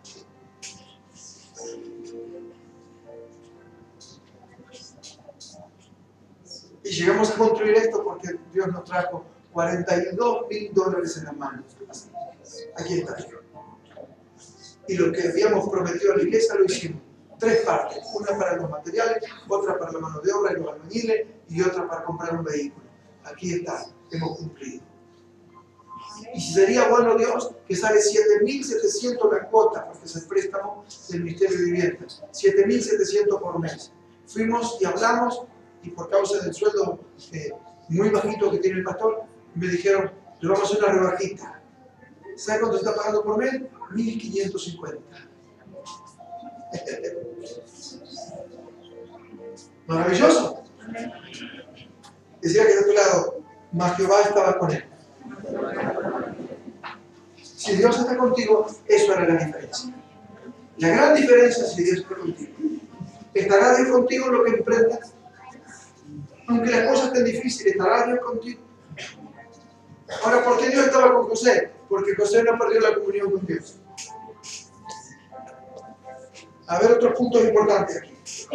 Y llegamos a construir esto porque Dios nos trajo cuarenta y dos mil dólares en las manos. Aquí está. Y lo que habíamos prometido a la iglesia lo hicimos. Tres partes. Una para los materiales, otra para la mano de obra y los albañiles, y otra para comprar un vehículo. Aquí está. Hemos cumplido. Y si sería bueno, Dios, que sale siete mil setecientos la cuota, porque es el préstamo del Ministerio de Vivienda. siete mil setecientos por mes. Fuimos y hablamos, y por causa del sueldo eh, muy bajito que tiene el pastor, me dijeron, le vamos a hacer una rebajita. ¿Sabe cuánto está pagando por mes? mil quinientos cincuenta. Maravilloso. Decía que de otro lado, mas Jehová estaba con él. Si Dios está contigo, eso hará la diferencia. La gran diferencia es si Dios está contigo. ¿Estará Dios contigo en lo que emprendas? Aunque las cosas estén difíciles, ¿estará Dios contigo? Ahora, ¿por qué Dios estaba con José? Porque José no perdió la comunión con Dios. A ver, otros puntos importantes aquí.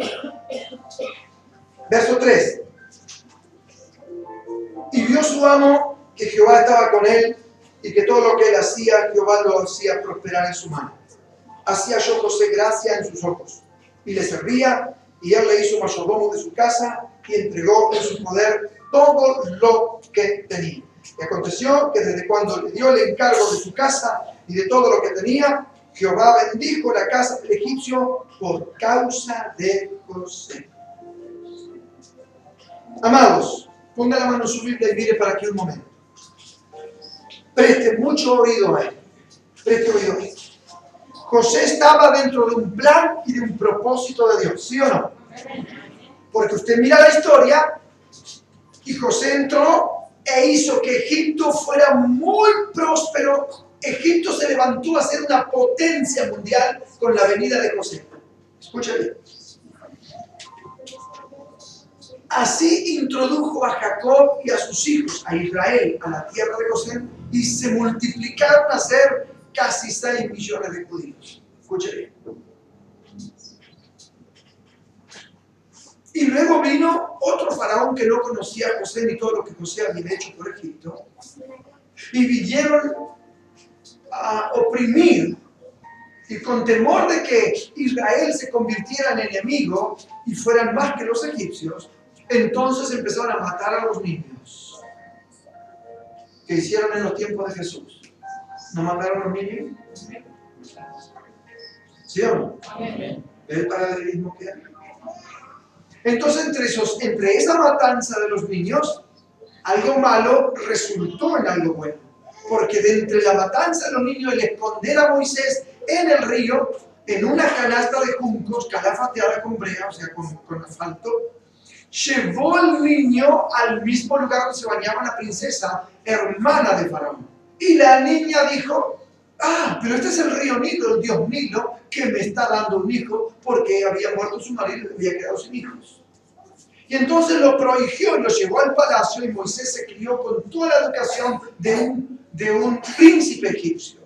Verso tres. Y vio su amo que Jehová estaba con él y que todo lo que él hacía, Jehová lo hacía prosperar en su mano. Hacía yo José gracia en sus ojos y le servía, y él le hizo mayordomo de su casa y entregó en su poder todo lo que tenía. Y aconteció que desde cuando le dio el encargo de su casa y de todo lo que tenía, Jehová bendijo la casa del egipcio por causa de José. Amados, ponga la mano en su Biblia y mire para aquí un momento. Preste mucho oído a él. Preste oído a él. José estaba dentro de un plan y de un propósito de Dios, ¿sí o no? Porque usted mira la historia y José entró e hizo que Egipto fuera muy próspero. Egipto se levantó a ser una potencia mundial con la venida de José. Escucha bien. Así introdujo a Jacob y a sus hijos, a Israel, a la tierra de José, y se multiplicaron a ser casi seis millones de judíos. Escuche bien. Y luego vino otro faraón que no conocía a José ni todo lo que José había hecho por Egipto, y vinieron a oprimir, y con temor de que Israel se convirtiera en enemigo y fueran más que los egipcios, entonces empezaron a matar a los niños. ¿Qué hicieron en los tiempos de Jesús? ¿No mataron a los niños? ¿Sí o no? ¿Ve el paralelismo que hay? Entonces, entre, esos, entre esa matanza de los niños, algo malo resultó en algo bueno. Porque de entre la matanza de los niños, el esconder a Moisés en el río, en una canasta de juncos, calafateada con brea, o sea, con, con asfalto, llevó al niño al mismo lugar donde se bañaba la princesa, hermana de Faraón. Y la niña dijo, ah, pero este es el río Nilo, el dios Nilo, que me está dando un hijo porque había muerto su marido y había quedado sin hijos. Y entonces lo prohibió y lo llevó al palacio, y Moisés se crió con toda la educación de un, de un príncipe egipcio.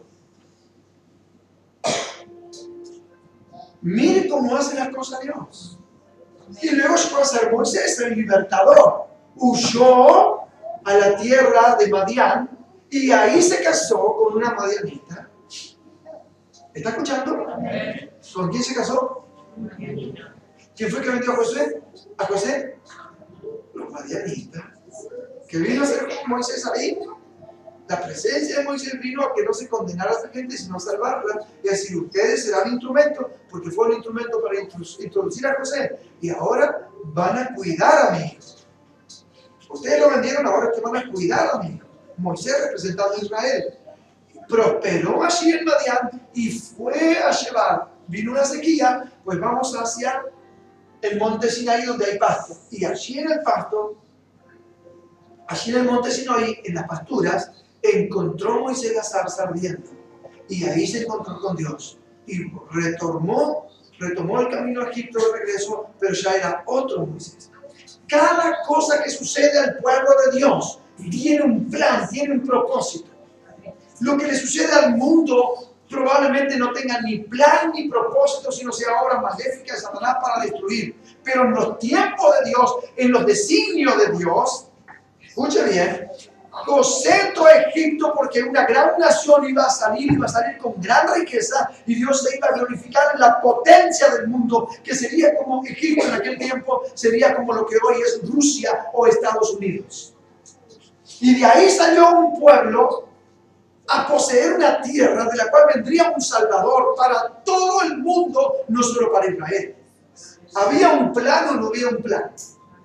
Mire cómo hace las cosas Dios. Y luego llegó a ser Moisés el libertador. Huyó a la tierra de Madián y ahí se casó con una madianita. ¿Está escuchando? ¿Con quién se casó? ¿Quién fue que vendió a José? ¿A José? Los madianitas. ¿Que vino a ser como Moisés ahí? La presencia de Moisés vino a que no se condenara a esta gente, sino a salvarla y a decir, ustedes serán instrumentos, porque fue un instrumento para introducir a José, y ahora van a cuidar a mi hijo. Ustedes lo vendieron, ahora que van a cuidar a mi hijo. Moisés representando a Israel. Prosperó allí en Madián y fue a llevar, vino una sequía, pues vamos hacia el monte Sinaí donde hay pasto. Y allí en el pasto, allí en el monte Sinaí, en las pasturas, encontró Moisés la zarza ardiendo. Y ahí se encontró con Dios. Y retomó, retomó el camino a Egipto de regreso, pero ya era otro Moisés. Cada cosa que sucede al pueblo de Dios tiene un plan, tiene un propósito. Lo que le sucede al mundo probablemente no tenga ni plan ni propósito, sino sea obra maléfica de Satanás para destruir. Pero en los tiempos de Dios, en los designios de Dios, escuche bien, José entró a Egipto porque una gran nación iba a salir, iba a salir con gran riqueza, y Dios se iba a glorificar en la potencia del mundo, que sería como Egipto en aquel tiempo, sería como lo que hoy es Rusia o Estados Unidos. Y de ahí salió un pueblo a poseer una tierra de la cual vendría un Salvador para todo el mundo, no solo para Israel. ¿Había un plan o no había un plan?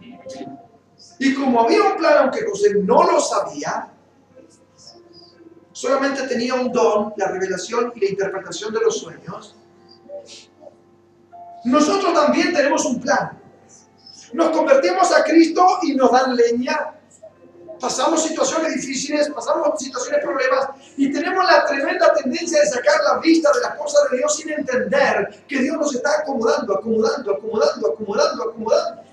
Y como había un plan, aunque José no lo sabía, solamente tenía un don, la revelación y la interpretación de los sueños. Nosotros también tenemos un plan. Nos convertimos a Cristo y nos dan leña. Pasamos situaciones difíciles, pasamos situaciones problemas y tenemos la tremenda tendencia de sacar la vista de las cosas de Dios sin entender que Dios nos está acomodando, acomodando, acomodando, acomodando, acomodando.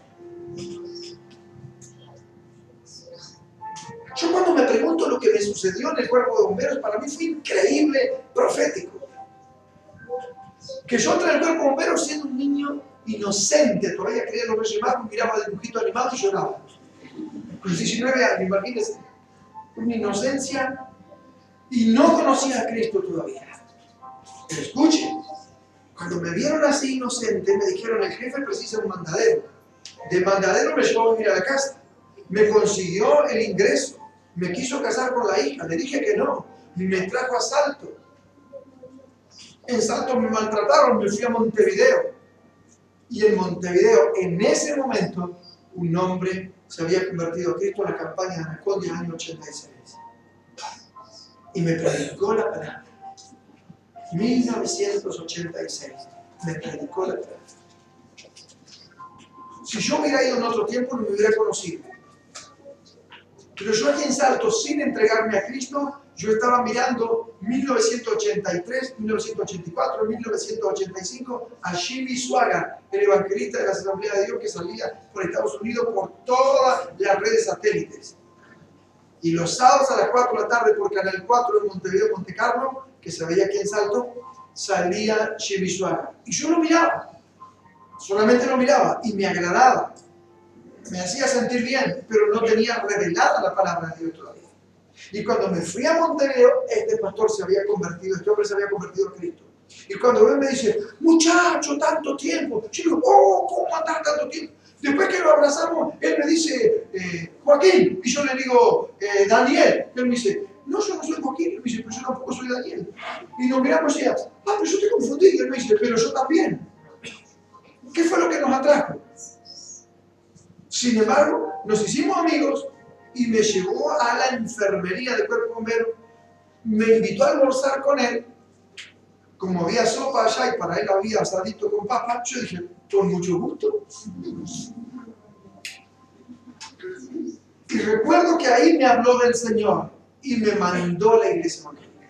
Yo cuando me pregunto lo que me sucedió en el cuerpo de bomberos, para mí fue increíble, profético. Que yo entré en el cuerpo de bomberos siendo un niño inocente, todavía creía en los Reyes Magos, miraba dibujitos animados y lloraba. Con los diecinueve años, imagínense, una inocencia y no conocía a Cristo todavía. Pero escuchen, cuando me vieron así inocente, me dijeron, el jefe precisa un mandadero. De mandadero me llevó a vivir a la casa. Me consiguió el ingreso. Me quiso casar con la hija. Le dije que no. Y me trajo a Salto. En Salto me maltrataron. Me fui a Montevideo. Y en Montevideo, en ese momento, un hombre se había convertido a Cristo en la campaña de Anacondia, año ochenta y seis. Y me predicó la palabra. mil novecientos ochenta y seis. Me predicó la palabra. Si yo hubiera ido en otro tiempo, no me hubiera conocido. Pero yo aquí en Salto, sin entregarme a Cristo, yo estaba mirando mil novecientos ochenta y tres, mil novecientos ochenta y cuatro, mil novecientos ochenta y cinco a Jimmy Swaggart, el evangelista de la Asamblea de Dios que salía por Estados Unidos por todas las redes satélites. Y los sábados a las cuatro de la tarde por Canal cuatro de Montevideo, Monte Carlo, que se veía aquí en Salto, salía Jimmy Swaggart. Y yo lo miraba, solamente lo miraba y me agradaba. Me hacía sentir bien, pero no tenía revelada la palabra de Dios todavía. Y cuando me fui a Montevideo, este pastor se había convertido, este hombre se había convertido a Cristo. Y cuando él me dice, muchacho, tanto tiempo, yo digo, oh, ¿cómo andar tanto tiempo? Después que lo abrazamos, él me dice, eh, Joaquín, y yo le digo, eh, Daniel. Y él me dice, no, yo no soy Joaquín. Y él me dice, pero yo tampoco soy Daniel. Y nos miramos y decía, ah, pero yo te confundí. Y él me dice, pero yo también. ¿Qué fue lo que nos atrajo? Sin embargo, nos hicimos amigos y me llevó a la enfermería del cuerpo bombero. Me invitó a almorzar con él. Como había sopa allá y para él había asadito con papa, yo dije, con mucho gusto. Y recuerdo que ahí me habló del Señor y me mandó a la iglesia evangélica.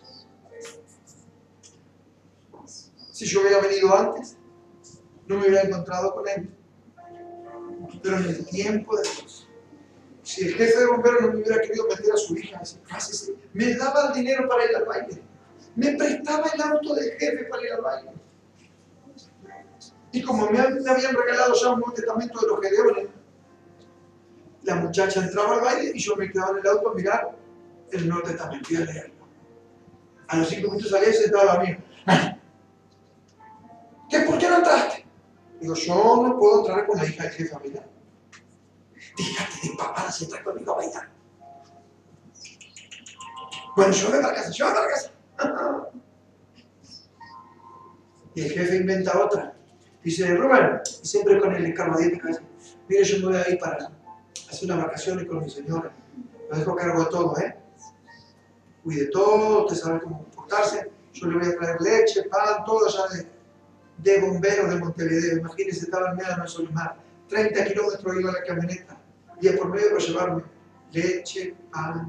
Si yo hubiera venido antes, no me hubiera encontrado con él. Pero en el tiempo de Dios, si el jefe de bomberos no me hubiera querido meter a su hija, me daba el dinero para ir al baile, me prestaba el auto del jefe para ir al baile. Y como me habían regalado ya un Nuevo Testamento de los Gedeones, la muchacha entraba al baile y yo me quedaba en el auto a mirar el Nuevo Testamento y a leerlo. A los cinco minutos salía y se estaba a mí. ¿Qué? ¿Por qué no entraste? Digo, yo no puedo entrar con la hija del jefe a bailar. Déjate de papadas y entra conmigo a bailar. Bueno, yo voy para casa, yo voy para casa. Y el jefe inventa otra. Dice, Rubén, y siempre con el encargadito, mire, yo me voy a ir para hacer unas vacaciones con mi señora. Lo dejo a cargo de todo, ¿eh? Cuide todo, usted sabe cómo comportarse. Yo le voy a traer leche, pan, todo allá de, de bomberos de Montevideo. Imagínense, estaba en medio de Solimar. treinta kilómetros iba la camioneta. Día por medio para llevarme leche, pan.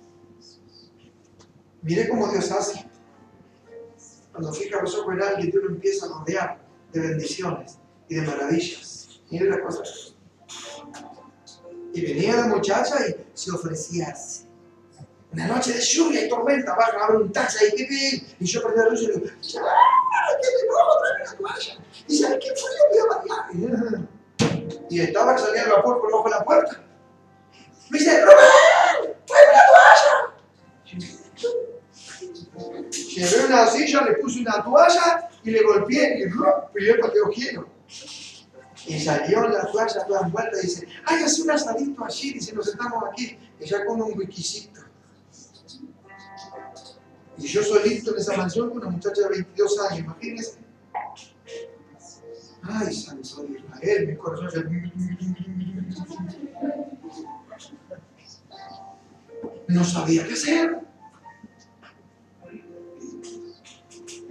Mire cómo Dios hace. Cuando fija los ojos en alguien, Dios lo empieza a rodear de bendiciones y de maravillas. Mire la cosa. Y venía la muchacha y se ofrecía así. Una noche de lluvia y tormenta, baja, abre un taxi y pipí. Y yo prendí la luz y le digo, ¡ah! ¡Qué me rojo! ¡Tráeme una toalla! Y dice, ¡ay, qué frío! Voy a bailar. Y estaba que salía el vapor por debajo de la puerta. Me dice, ¡Rubén! ¡Tráeme una toalla! Llevé una silla, le puse una toalla y le golpeé y rompí el pateo quiero. Y salió la toalla toda envuelta y dice, ¡ay, hace un asadito allí! Dice, nos sentamos aquí. Ella con un wikisito. Y yo solito en esa mansión con una muchacha de veintidós años, imagínense. Ay, santo de Israel, mi corazón se... No sabía qué hacer.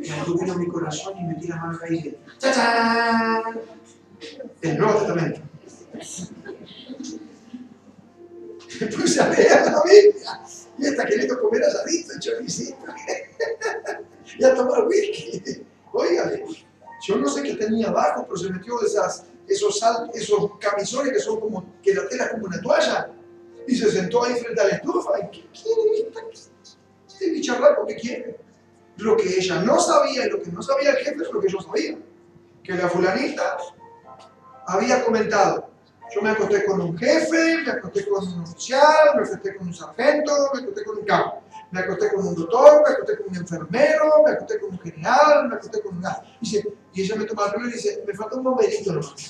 Y algo vino a mi corazón y metí la mano ahí y dije, ¡chachán! El Nuevo Testamento. Me puse a leer la Biblia y está queriendo comer asadito, choricito y a tomar whisky. Óigale, yo no sé qué tenía abajo, pero se metió esas, esos, sal, esos camisones que son como, que la tela es como una toalla y se sentó ahí frente a la estufa. ¿Y qué quiere esta? Este bicharraco que quiere. Lo que ella no sabía y lo que no sabía el jefe es lo que yo sabía. Que la fulanita había comentado. Yo me acosté con un jefe, me acosté con un oficial, me acosté con un sargento, me acosté con un cabo. Me acosté con un doctor, me acosté con un enfermero, me acosté con un general, me acosté con un... Dice, y ella me toma la pelo y dice, me falta un bomberito nomás.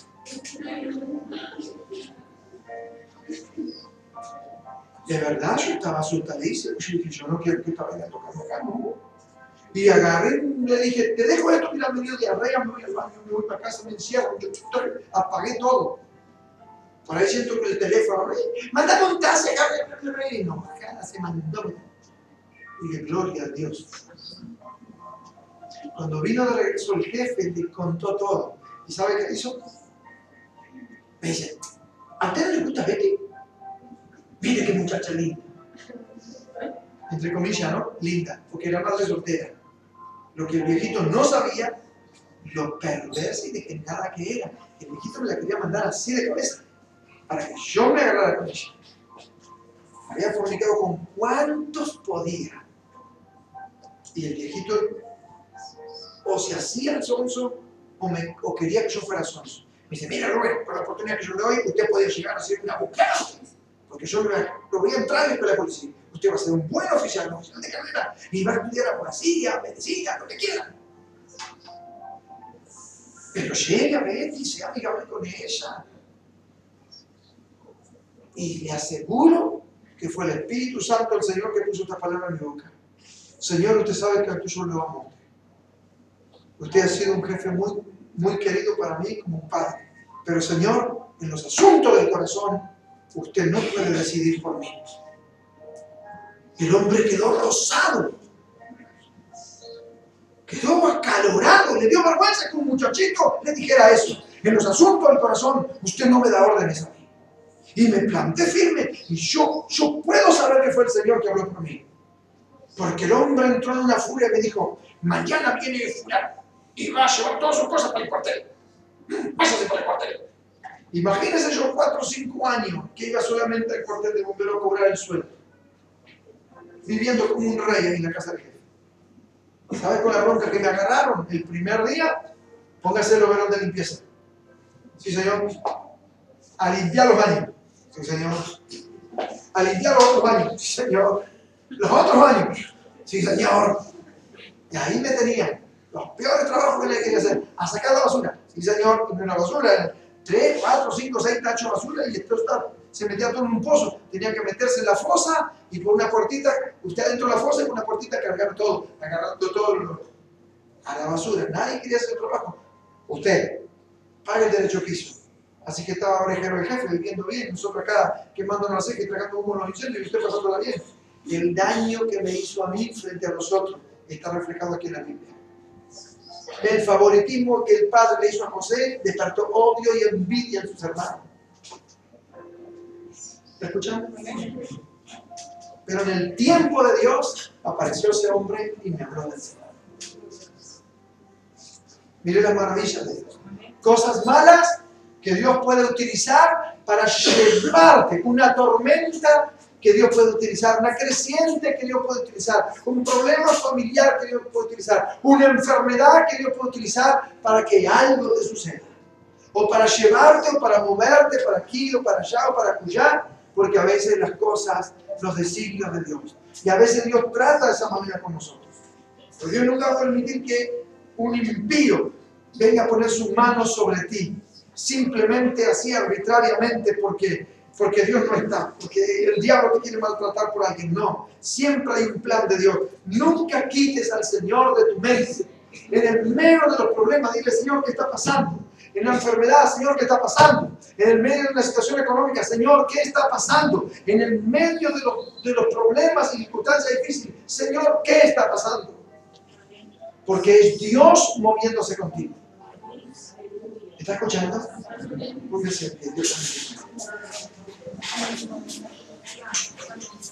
De verdad, yo estaba asustadísimo. Yo dije, yo no quiero que esta vaya a tocarme acá, ¿no? Y agarré, le dije, te dejo esto, mira, me dio diarrea, me voy al baño, me voy para casa, me encierro, yo, yo, yo, apagué todo. Por ahí siento que el teléfono, mándame un taxi, y no, acá se mandó. Y dije, gloria a Dios. Cuando vino de regreso el jefe, le contó todo. ¿Y sabe qué hizo? Me dice, ¿a usted no le gusta Betty? Mire qué muchacha linda. Entre comillas, ¿no? Linda, porque era madre soltera. Lo que el viejito no sabía, lo perversa y degenerada que era. El viejito me la quería mandar así de cabeza, para que yo me agarrara con ella. Había fornicado con cuantos podía. Y el viejito o se hacía el sonso o, me, o quería que yo fuera sonso. Me dice, mira Rubén, con la oportunidad que yo le doy, usted puede llegar a ser un abogado. Porque yo lo, lo voy a entrar en la escuela de policía. Usted va a ser un buen oficial, un oficial de carrera, y va a estudiar abogacía, medicina, lo que quiera. Pero llegue a Betty, sea amigable con ella. Y le aseguro que fue el Espíritu Santo del Señor que puso esta palabra en mi boca. Señor, usted sabe que yo lo amo. Usted ha sido un jefe muy, muy querido para mí como un padre. Pero Señor, en los asuntos del corazón, usted no puede decidir por mí. El hombre quedó rosado. Quedó acalorado. Le dio vergüenza que un muchachito le dijera eso. En los asuntos del corazón, usted no me da órdenes a mí. Y me planté firme. Y yo, yo puedo saber que fue el Señor que habló por mí. Porque el hombre entró en una furia y me dijo, mañana viene fulano y va a llevar todas sus cosas para el cuartel. Váyase para el cuartel. Imagínense yo cuatro o cinco años que iba solamente al cuartel de bomberos a cobrar el sueldo. Viviendo como un rey ahí en la casa del jefe. ¿Sabes con la bronca que me agarraron? El primer día, póngase el overol de limpieza. Sí, señor. A limpiar los baños. Sí, señor. A limpiar los otros baños. Sí, señor. Los otros baños. Sí, señor. Y ahí me tenían los peores trabajos que le quería hacer. A sacar la basura. Sí, señor. Y no la basura. Tres, cuatro, cinco, seis tachos de basura y esto está, se metía todo en un pozo. Tenía que meterse en la fosa y por una puertita, usted adentro de la fosa y por una puertita cargar todo, agarrando todo lo, a la basura. Nadie quería hacer el trabajo. Usted paga el derecho que hizo. Así que estaba orejero el jefe, viviendo bien, nosotros acá quemándonos la ceja y tragando humo en los incendios y usted pasándola bien. Y el daño que me hizo a mí frente a nosotros está reflejado aquí en la Biblia. El favoritismo que el padre le hizo a José despertó odio y envidia en sus hermanos. ¿Me escuchan? Pero en el tiempo de Dios apareció ese hombre y me habló del Señor. Mire las maravillas de Dios. Cosas malas que Dios puede utilizar para llevarte, una tormenta que Dios puede utilizar, una creciente que Dios puede utilizar, un problema familiar que Dios puede utilizar, una enfermedad que Dios puede utilizar para que algo te suceda. O para llevarte, o para moverte para aquí, o para allá, o para acullá, porque a veces las cosas, los designios de Dios. Y a veces Dios trata de esa manera con nosotros. Pero Dios nunca va a permitir que un impío venga a poner sus manos sobre ti, simplemente así arbitrariamente porque, porque Dios no está, porque el diablo te quiere maltratar por alguien. No, siempre hay un plan de Dios. Nunca quites al Señor de tu mente. En el medio de los problemas, dile, Señor, ¿qué está pasando? En la enfermedad, Señor, ¿qué está pasando? En el medio de una situación económica, Señor, ¿qué está pasando? En el medio de los, de los problemas y circunstancias difíciles, Señor, ¿qué está pasando? Porque es Dios moviéndose contigo. ¿Está escuchando? Póngase en pie, Dios bendiga.